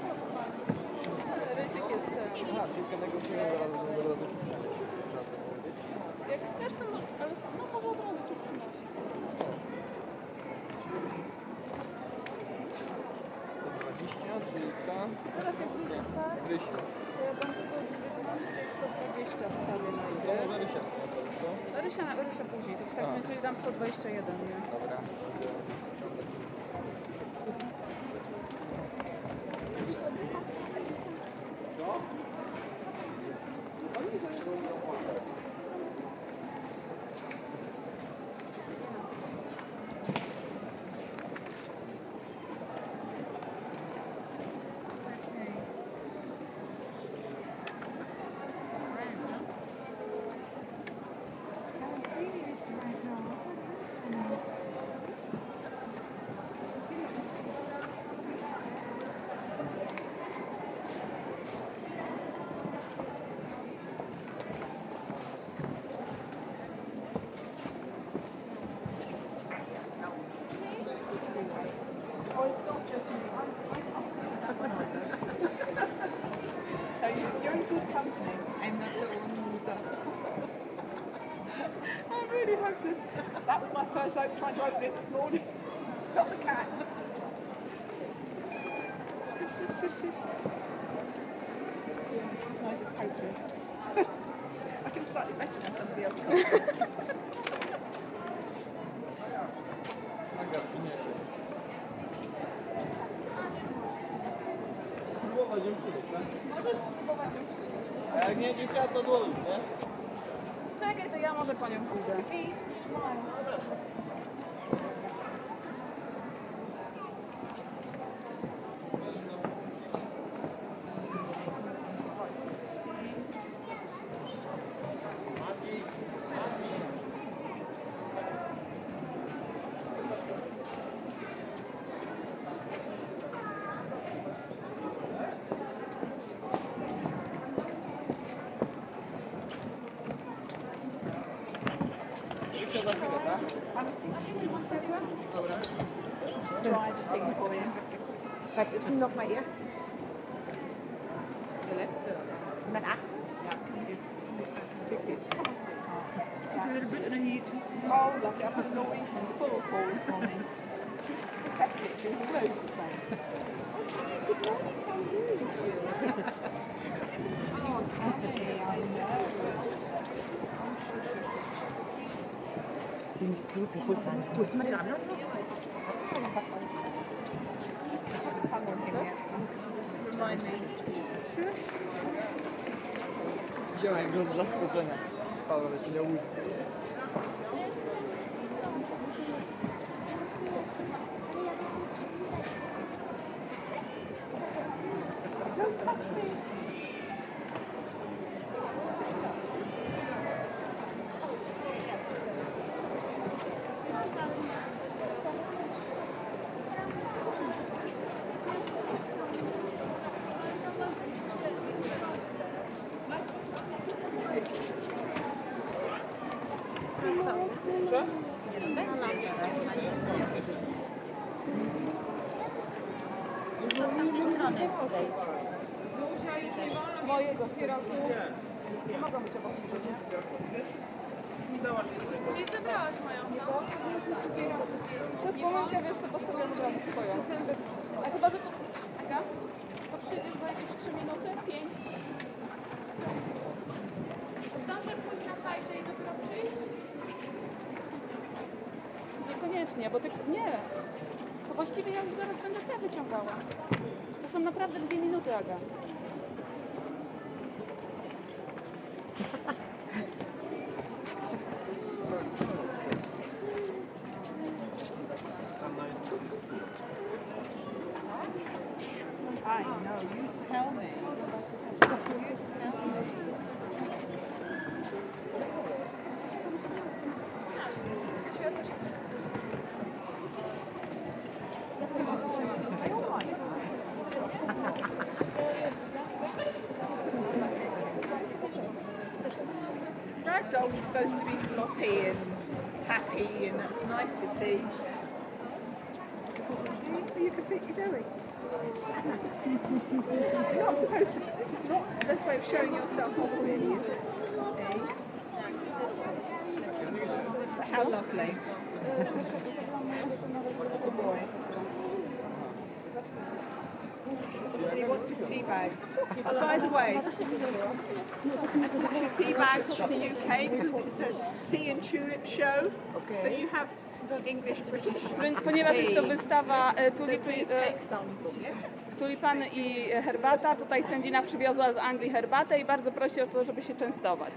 Rysiek jest ten. Aha, czyli tego zaraz będę razu tu przynieść. Jak chcesz, to ale no może od razu tu przynosić. 120, czyli ta. Teraz jak wyjdzie tak, Rysiu. to ja dam 119 i 120 wstawię na To ile. może Rysia przyniosę, co? Rysia później, to w takim razie dam 121, nie? Dobra. You're in good company. I'm not the one who's I'm really hopeless. That was my first trying to open it this morning. Not the cats. This mine just hopeless. I feel slightly better now somebody else can't. Aga przyniesie. Spróbować ją przynieść, tak? Możesz spróbować ją przyjąć. A jak nie chciała, to dłoń, nie? Czekaj, to ja może panią pójdę. za chwilę, tak? Try the thing for you. But it's not my ear. The letzte. Met 8. Ja, 16. Is er een but in hier? Oh, lovely. I've had a Norwegian full call this morning. She's pathetic. She was all over the place. Oh, Tammy, I know. Hung on him yet. Remind me. Shush. Wziąłem go z zaskoczenia. Spał, ale się nie uda. Don't touch me. Zuzia, jeżeli wolno mojego kierowcy. Nie mogą być obok siebie, nie? Czyli zabrałaś moją, no? Przez pomyłkę, wiesz, to postawiłam od razu swoją. A chyba, że to... Aga? To przyjdziesz za jakieś 3 minuty? 5? Zdążę pójść na fajkę i dopiero przyjść? Niekoniecznie, bo ty... Nie. To właściwie ja już zaraz będę te wyciągała. To są naprawdę 2 minuty, Aga. I know, you tell me. You tell me. Ragdolls are supposed to be floppy and happy, and that's nice to see. What are you completely doing? You're not supposed to do this. Is not the best way of showing yourself off, really, is it? Eh? But how lovely. Good boy. And he wants his tea bags. Oh, by the way, I bought you tea bags from the UK because it's a tea and tulip show. So you have English, British Ponieważ jest to tea. wystawa So tulipy, please take some. tulipany i herbata. Tutaj sędzina przywiozła z Anglii herbatę i bardzo prosi o to, żeby się częstować.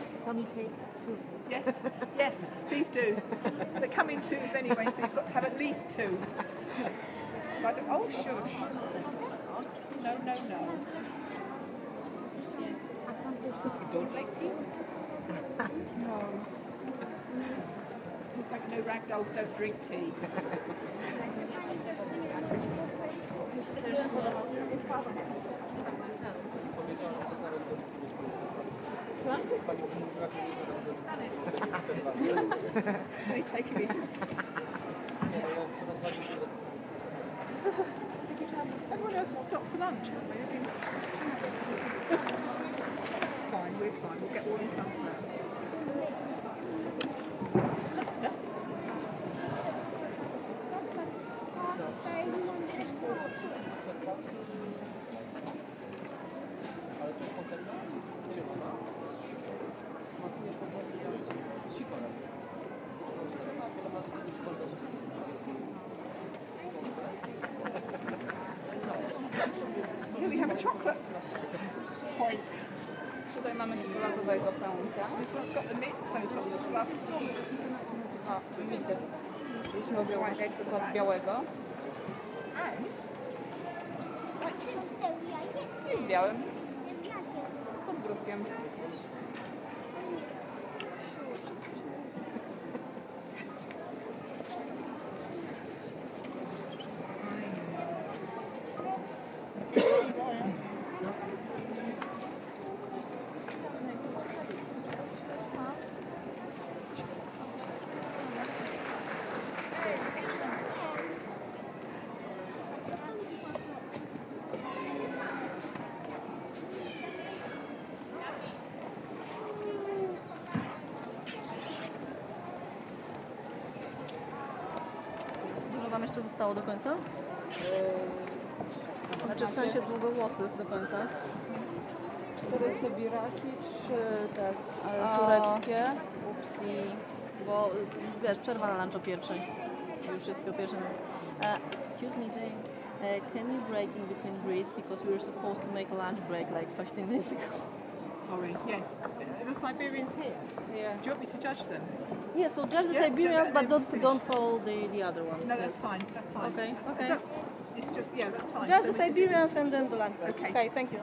Yes, yes, please do. They come in twos anyway, so you've got to have at least 2. But, oh, shush. No, no, no. You don't like tea? No. No, ragdolls don't drink tea. They take it easy. Everyone else has stopped for lunch, haven't we? It's fine, we're fine. We'll get all this done first. Here we have a chocolate point. Tutaj mamy czekoladowego pęka. This one's got the mitts, so it's got the gloves. A, widzę. Jeśli chodzi o czekolad białego. And Jest białym. Podbródkiem. Wam jeszcze zostało do końca? Znaczy w sensie długowłosych do końca. 4 Sybiraki, 3 te tureckie. Upsi, bo wiesz, przerwa na lunch o pierwszej. Już jest po pierwszym. Excuse me, Jane. Can you break in between breeds because we were supposed to make a lunch break like 15 minutes ago? Sorry, yes. The Siberians here. Yeah. Do you want me to judge them? Yeah, so judge the Yeah, Siberians, judge but them. don't call the other ones. No, that's fine. That's fine. Okay, That's, okay. It's just, yeah, that's fine. Just So the we can do- Siberians and then the lunch break. Okay. Okay, thank you.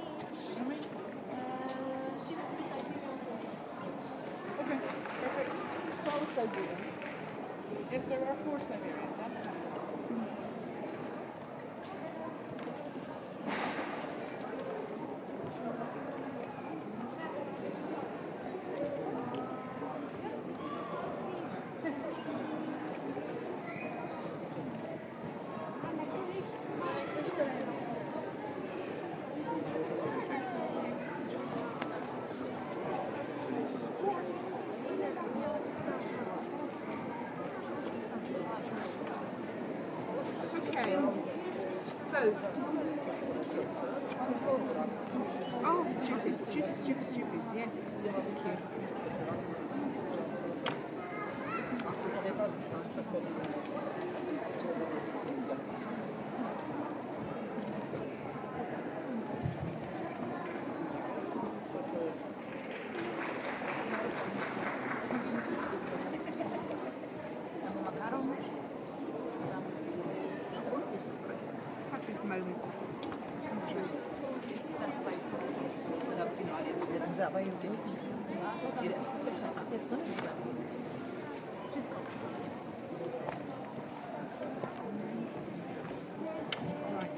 Okay, perfect. 12 Siberians. Yes, there are 4 Siberians. Huh? Okay. So. Oh, stupid. Yes. Thank you. Just have these moments. Right.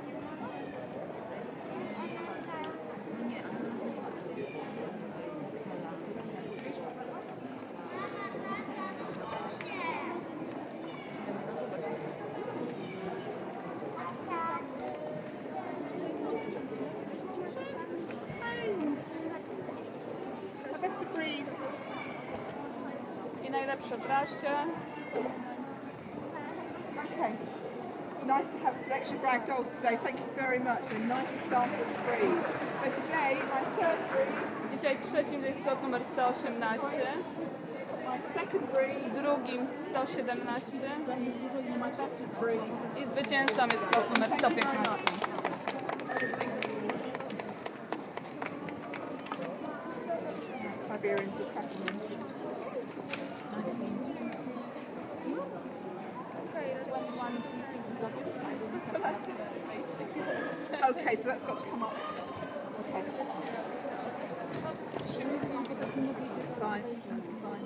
A best of breed. I najlepsze w rasie. Okay. Nice to have a selection of ragdolls today. Thank you very much. A nice example of breed. So today, my third breed, Dzisiaj trzecim to jest lot numer 118, my second breed, drugim 117 my best of breed. i zwycięzcą jest lot numer 115. Siberians were cracking in. Okay, so that's got to come up. Okay. That's fine. That's fine.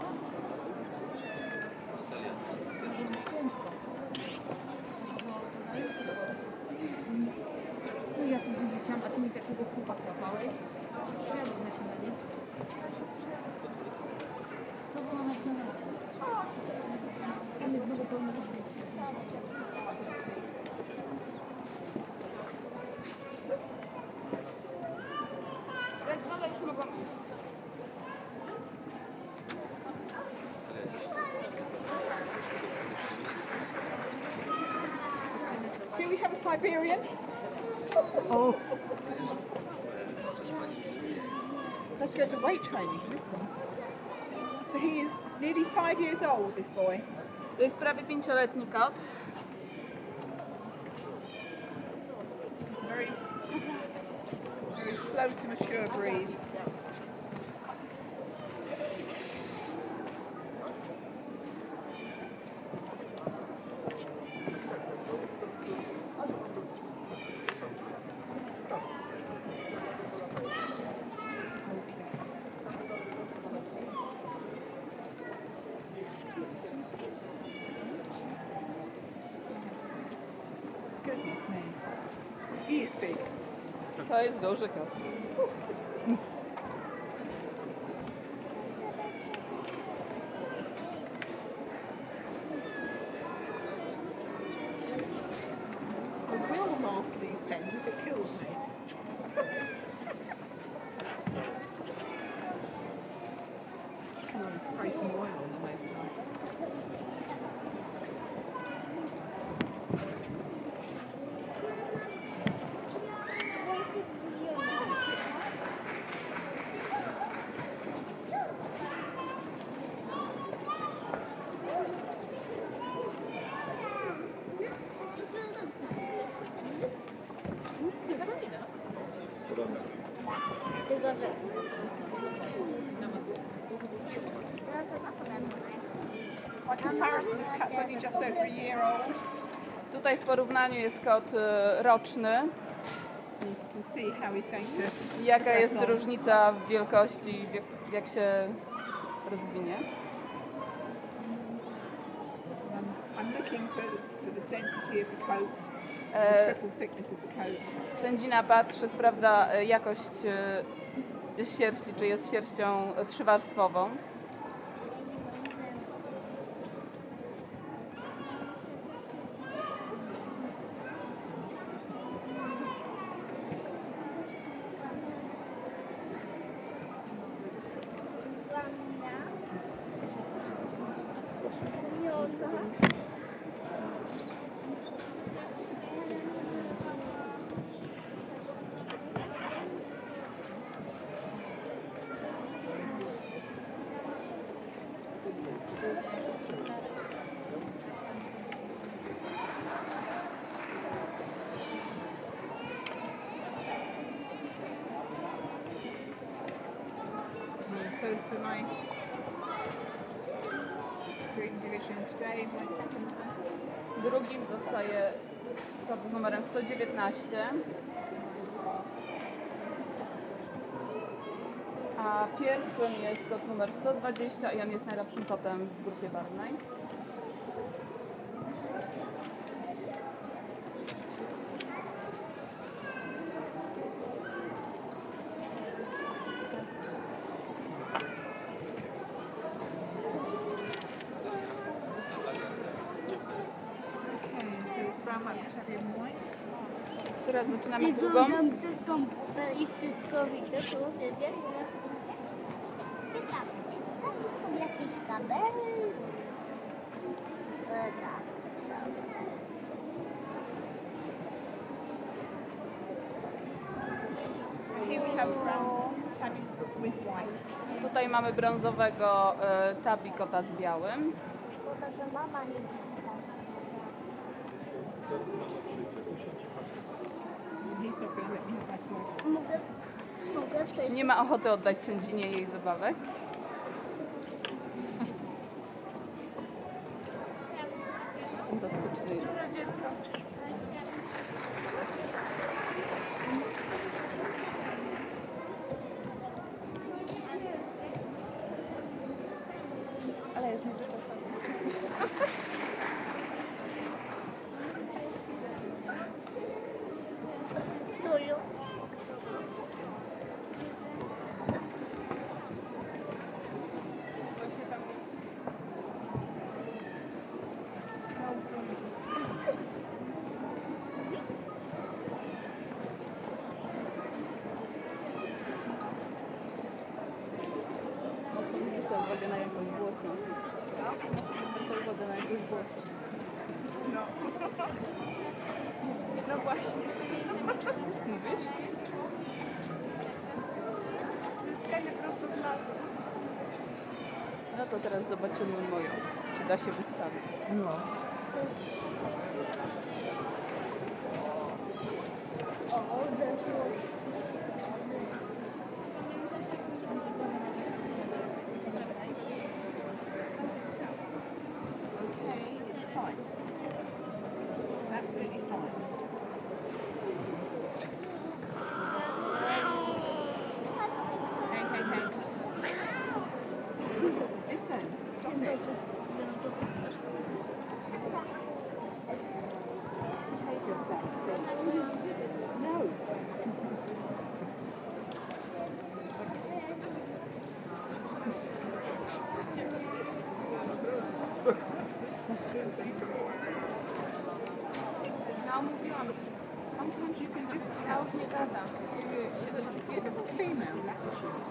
No ja tu widziałam, a ty mi takiego chłopaka dawałeś. Świadek na śniadanie. To było na śniadanie. Nie było pełnego Ale już mogłam iść. Here we have a Siberian. Oh. So I have to go to weight training for this one. So he is nearly 5 years old, this boy. To jest prawie 5-letni kot. He's a very slow to mature breed. Goodness me. He is big. To jest duży kot. I will master these pens if it kills me. Come on, spray some oil on them overnight. By comparison, this cat's only just over a year old. Tutaj w porównaniu jest kot roczny. To see how he's going to Jaka jest progress on. różnica w wielkości, jak się rozwinie? I'm looking for the density of the coat, the triple thickness of the coat. Sędzina patrzy, sprawdza jakość sierści, czy jest sierścią trzywarstwową. So for my breeding division today, my second Drugim zostaje kot z numerem 119. A pierwszym jest kot numer 120 i on jest najlepszym kotem w grupie barwnej. Teraz zaczynamy drugą. I wszystko widzę, tu siedzie. I tam. Są jakieś kabel. Tak. Here we have brown tabbies with white. Tutaj mamy brązowego tabi kota z białym. Szkoda, że mama nie widzi. He's not going to let me have my toy. Mogę coś. Nie ma ochoty oddać sędzinie jej zabawek. Fantastyczny jest. Ale jest nieczasami. Stoją. Zwrócę uwagę na jakąś włosę. Zwrócę uwagę na jakąś włosę. No właśnie. Mówisz? Skacze prosto z lasu. No to teraz zobaczymy moją. Czy da się wystawić? No. O, weszło. Okay, it's fine. It's absolutely fine. Hey. Listen, stop it. Behave yourself. No. No, mówiłam. Sometimes you can just tell typical female attitude.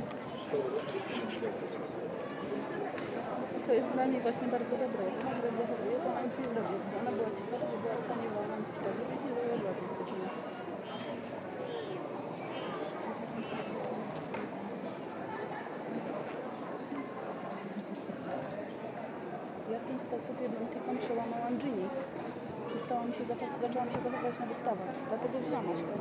To jest dla niej właśnie bardzo dobre. Jak ona się zachowuje, to ona nic nie zrobi. Gdyby ona była cicha, to by była w stanie wolność tego, byś nie zauważyła zaskoczenia. Ja w ten sposób jedną tiką przełamałam Ginny. Zaczęłam się zachowywać na wystawach. Dlatego wzięłam Aśkę.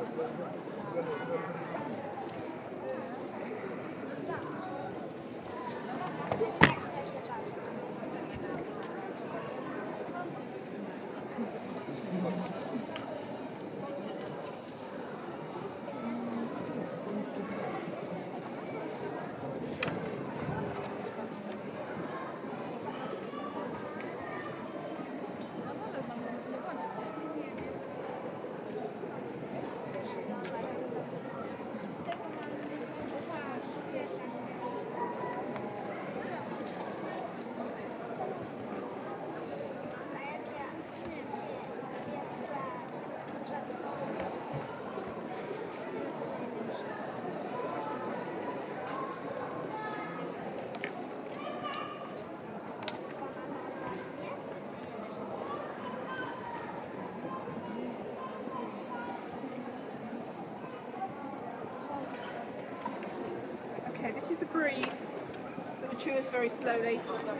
the breed that matures very slowly.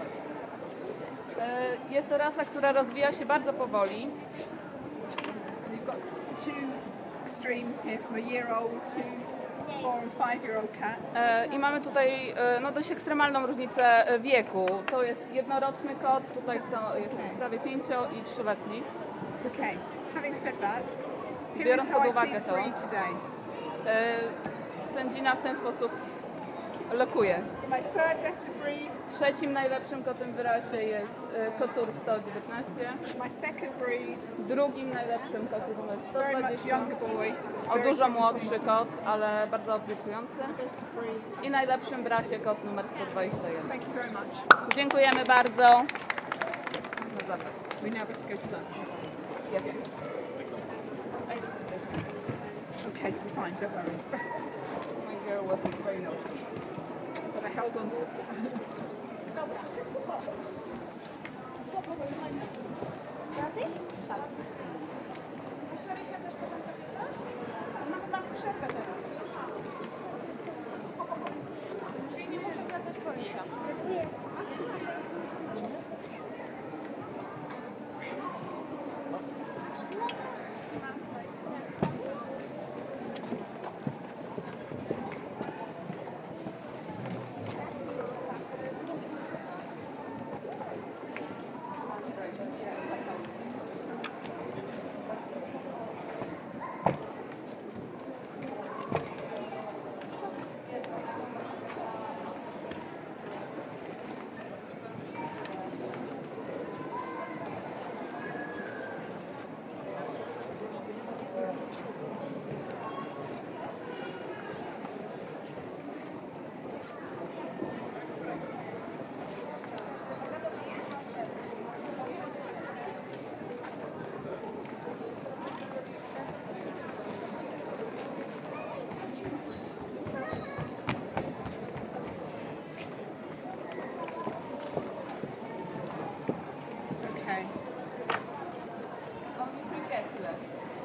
Jest to rasa, która rozwija się bardzo powoli. We've got two extremes here, from a year old to 4 and 5-year-old cats. I mamy tutaj no, dość ekstremalną różnicę wieku. To jest jednoroczny kot, tutaj jest prawie 5- i 3-letni. Okay, having said that, here Biorąc is how pod I see uwagę the to, breed today. sędzina w ten sposób lokuje. My third best of breed. Trzecim najlepszym kotem w rasie jest kocur 119. My second breed. Drugim najlepszym kotem numer Very much 120. younger boy. O dużo młodszy kot, ale bardzo obiecujący. I najlepszym w rasie kot numer 121. Thank you very much. Dziękujemy bardzo. We now get to go to lunch. Yes. Okay, fine, don't worry. My girl was very naughty. But I held on to it. Mam przerwę teraz. Czyli nie muszę wracać po Lisia. Okay. Only 3 cats left.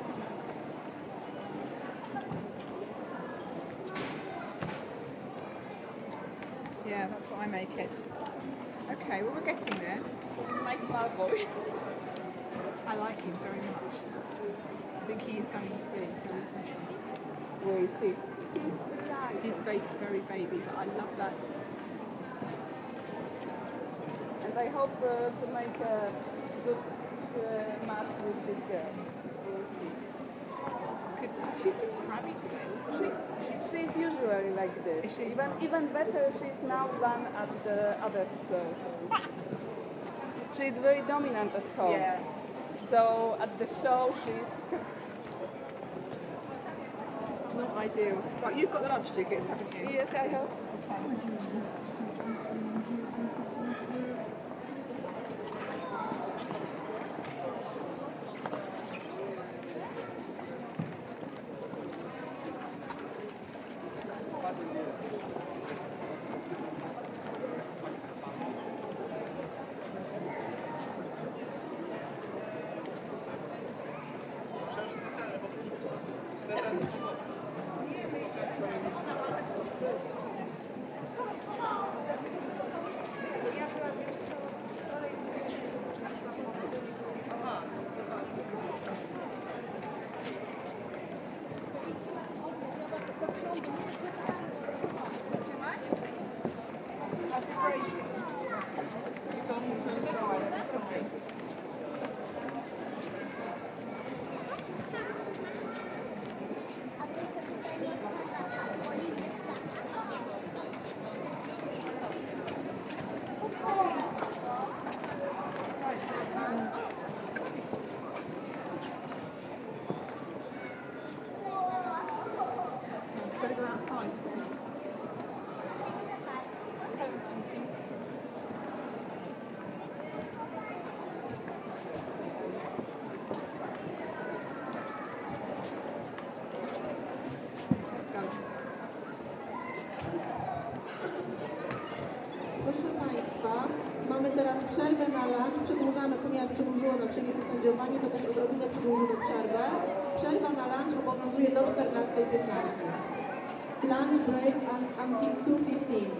Yeah, that's what I make it. Okay, well we're getting there. Nice smart boy. I like him very much. I think he is going to be very special. We'll see. He's very baby, but I love that. And I hope to make a good match with this girl. We'll see. She's just crabby today, wasn't she? She's usually like this. Is she? Even better she's now than at the other show. She's very dominant at home. Yeah. So at the show she's... Not ideal. Right, you've got the lunch tickets, haven't you? Yes, I have. Better go outside. Proszę Państwa, mamy teraz przerwę na lunch. Przedłużamy, ponieważ przedłużyło nam się nieco sędziowanie, to też odrobinę przedłużymy przerwę. Przerwa na lunch obowiązuje do 14:15. lunch break until 2:15.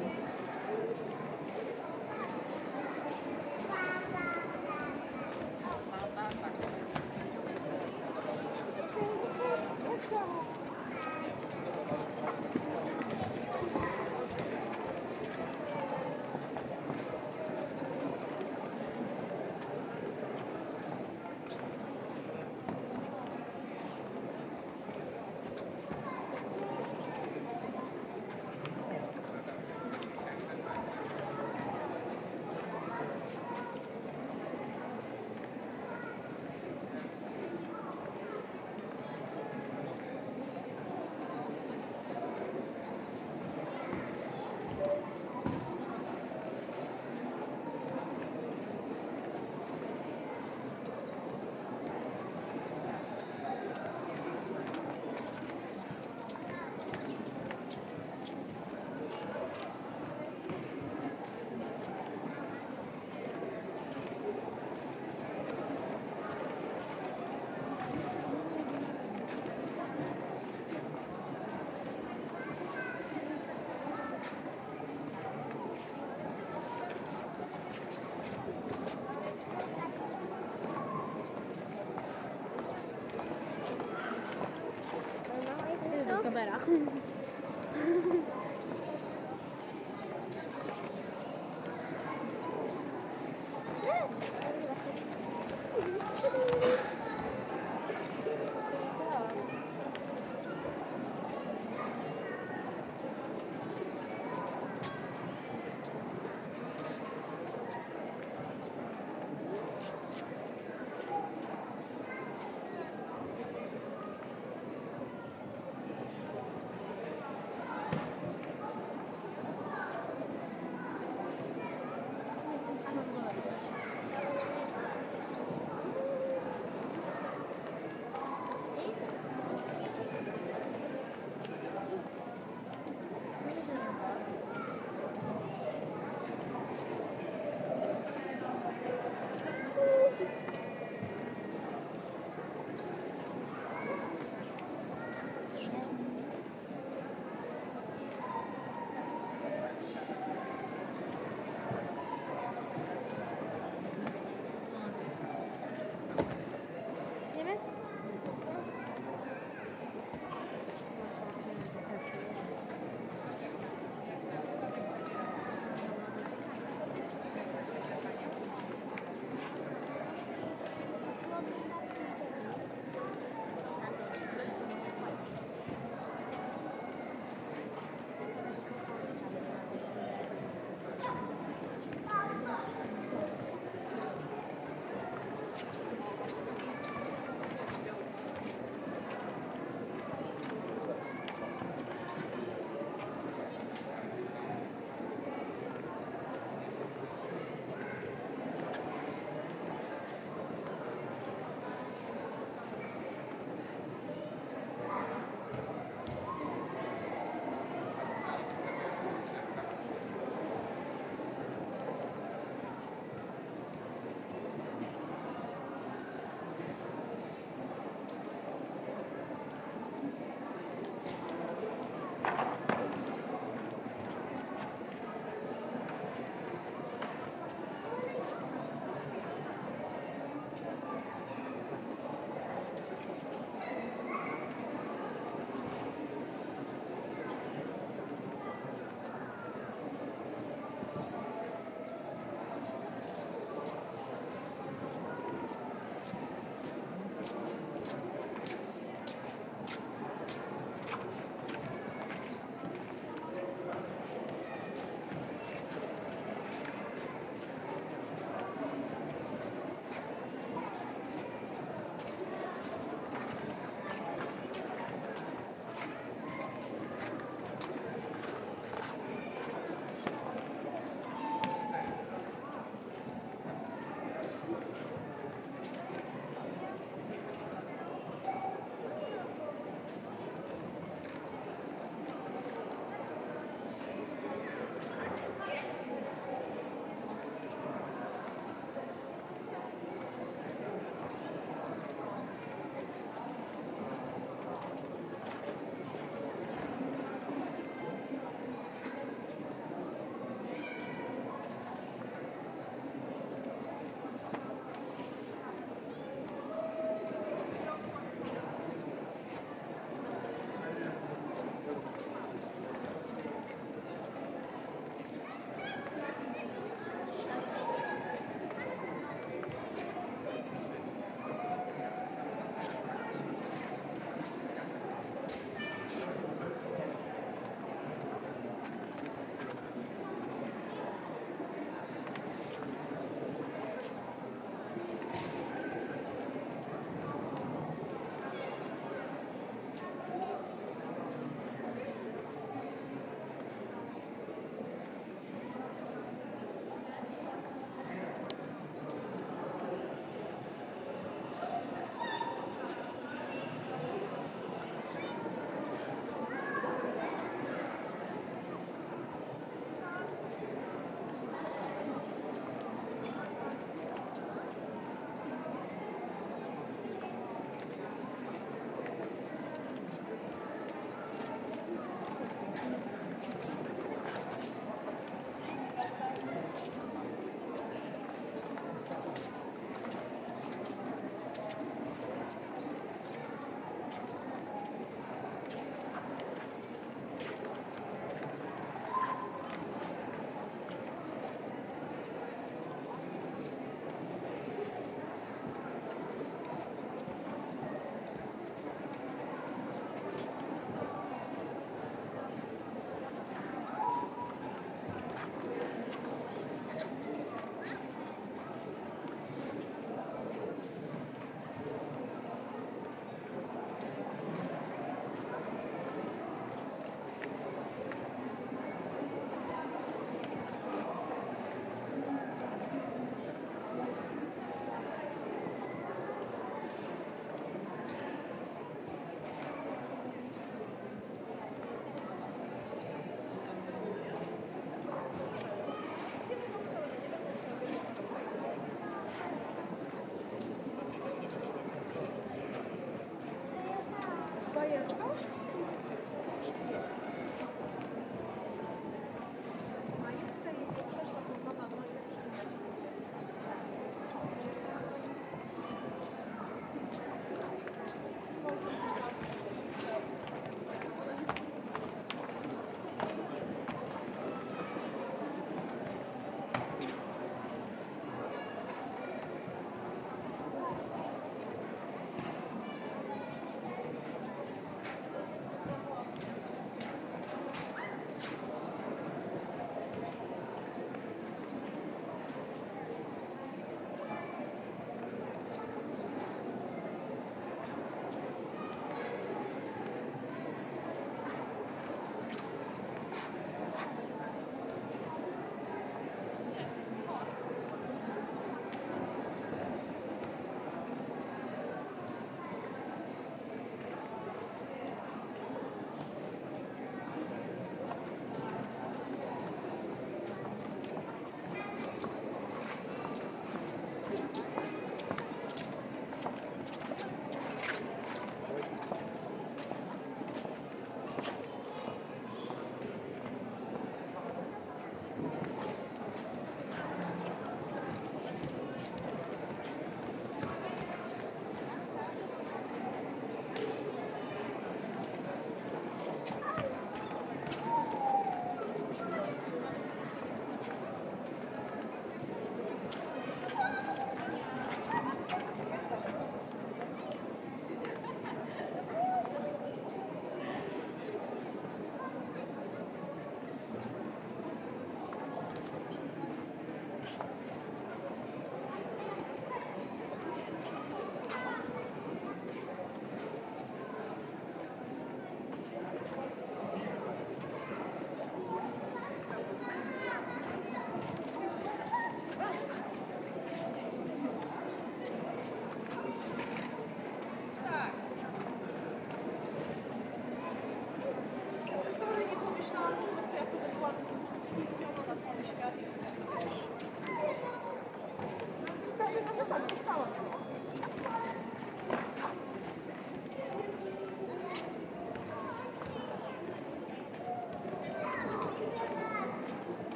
Kamera.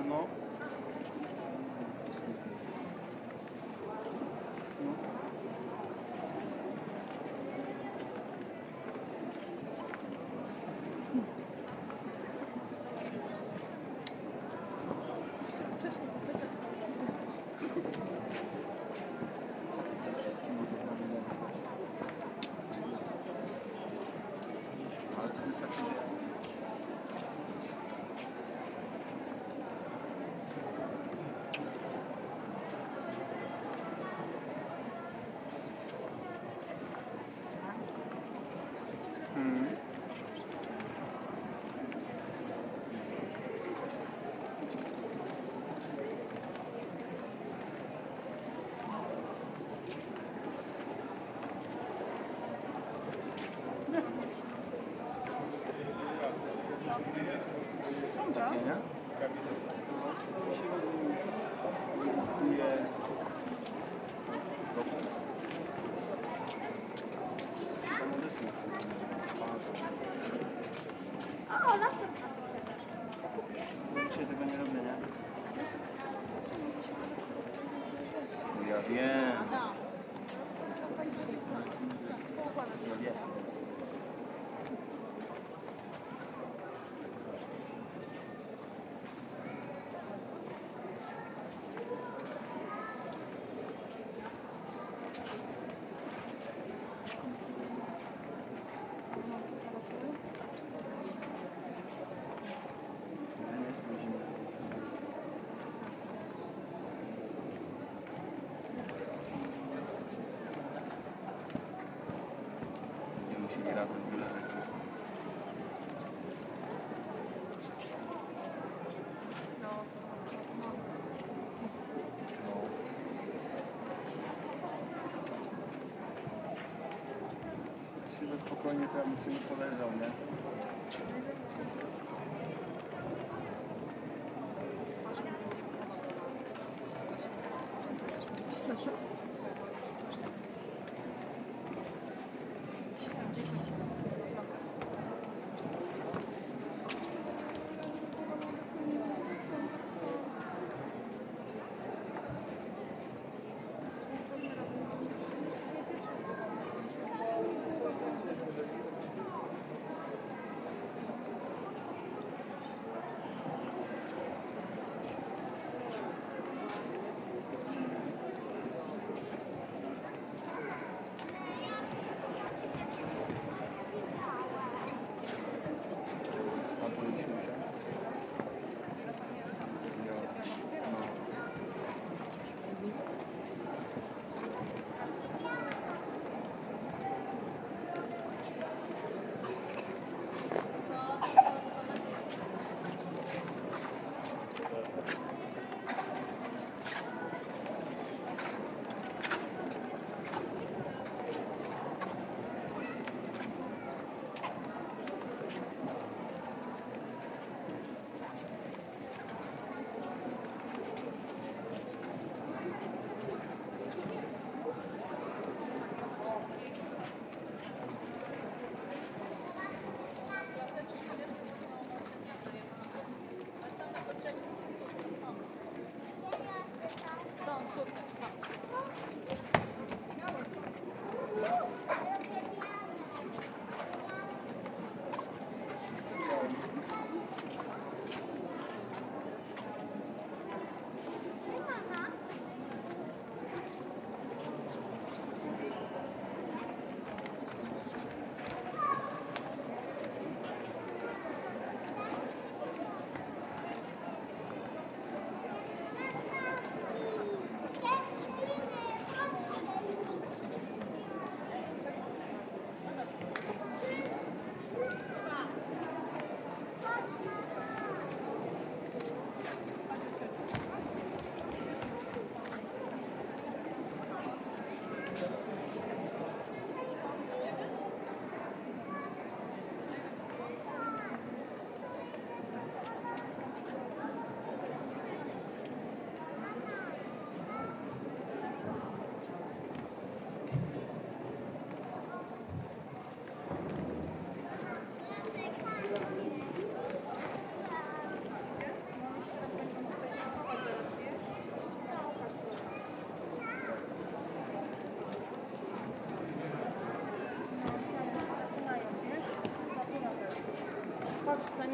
no. Ale to wystarczy, że jest. Są takie, nie? O, laptop. Dzisiaj tego nie robię, nie? No ja wiem. No jest. Ja nie jestem zimny. Będziemy musieli razem wyleżeć. Myślę, że spokojnie to ja bym sobie poleżał, nie?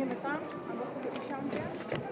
Staniemy tam, albo sobie usiądziesz.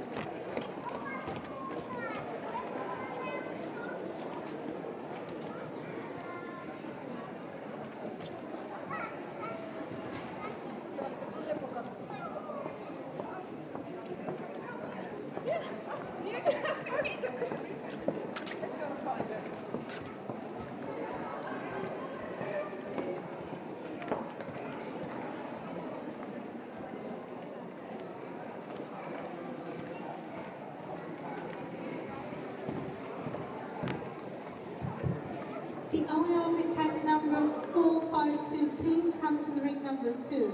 The owner of the cat number 452, please come to the ring number 2.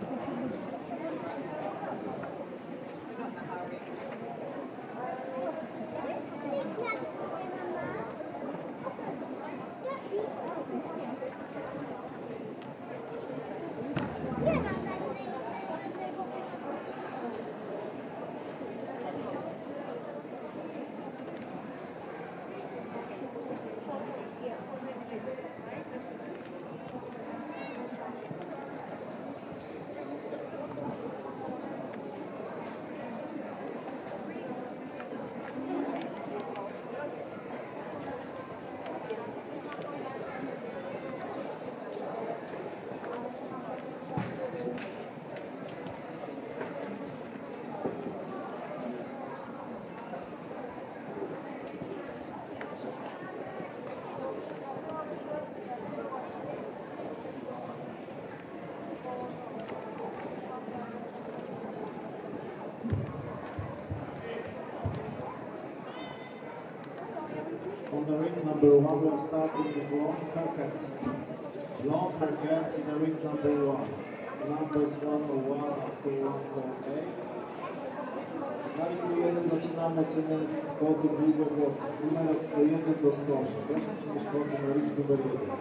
On the ring number 1, we'll start with the blonde haircuts. Blonde haircuts in the ring number 1. Numbers 101 after 1.8. Na ringu 1 zaczynamy ocenę koty długowłosych. Numer od 101 do 108. Proszę przynieść koty na ring numer 1.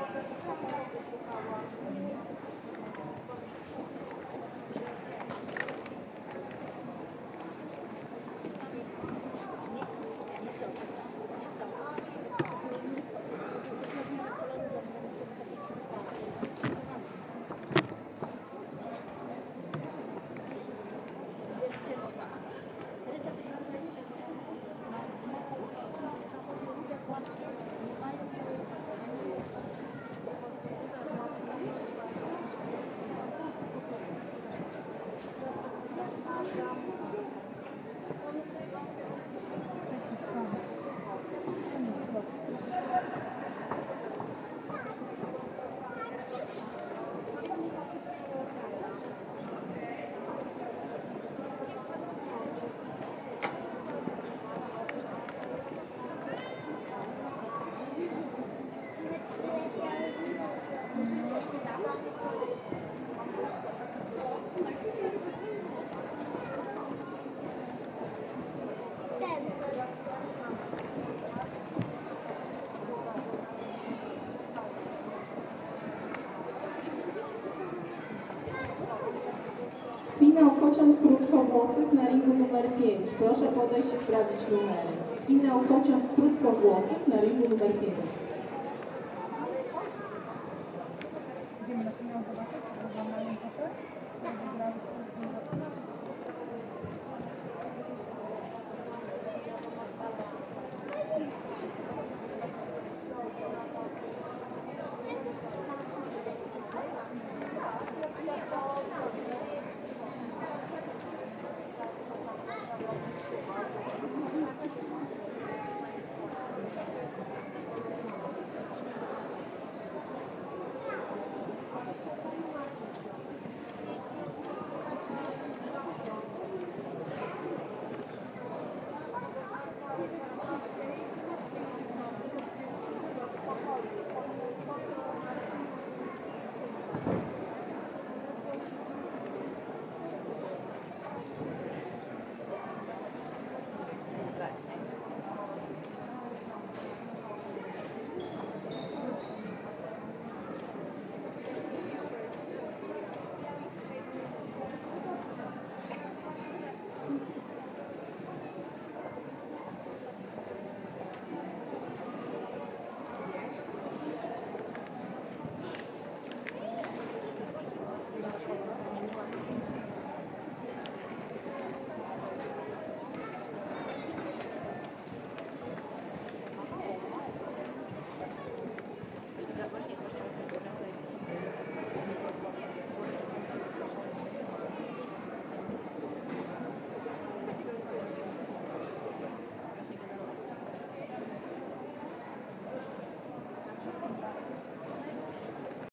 Finał kociąg krótkowłosych na ringu numer 5. Proszę podejść i sprawdzić numery. Finał kociąg krótkowłosych na ringu numer 5. Idziemy na finał zobaczyć, czy wyglądają trochę?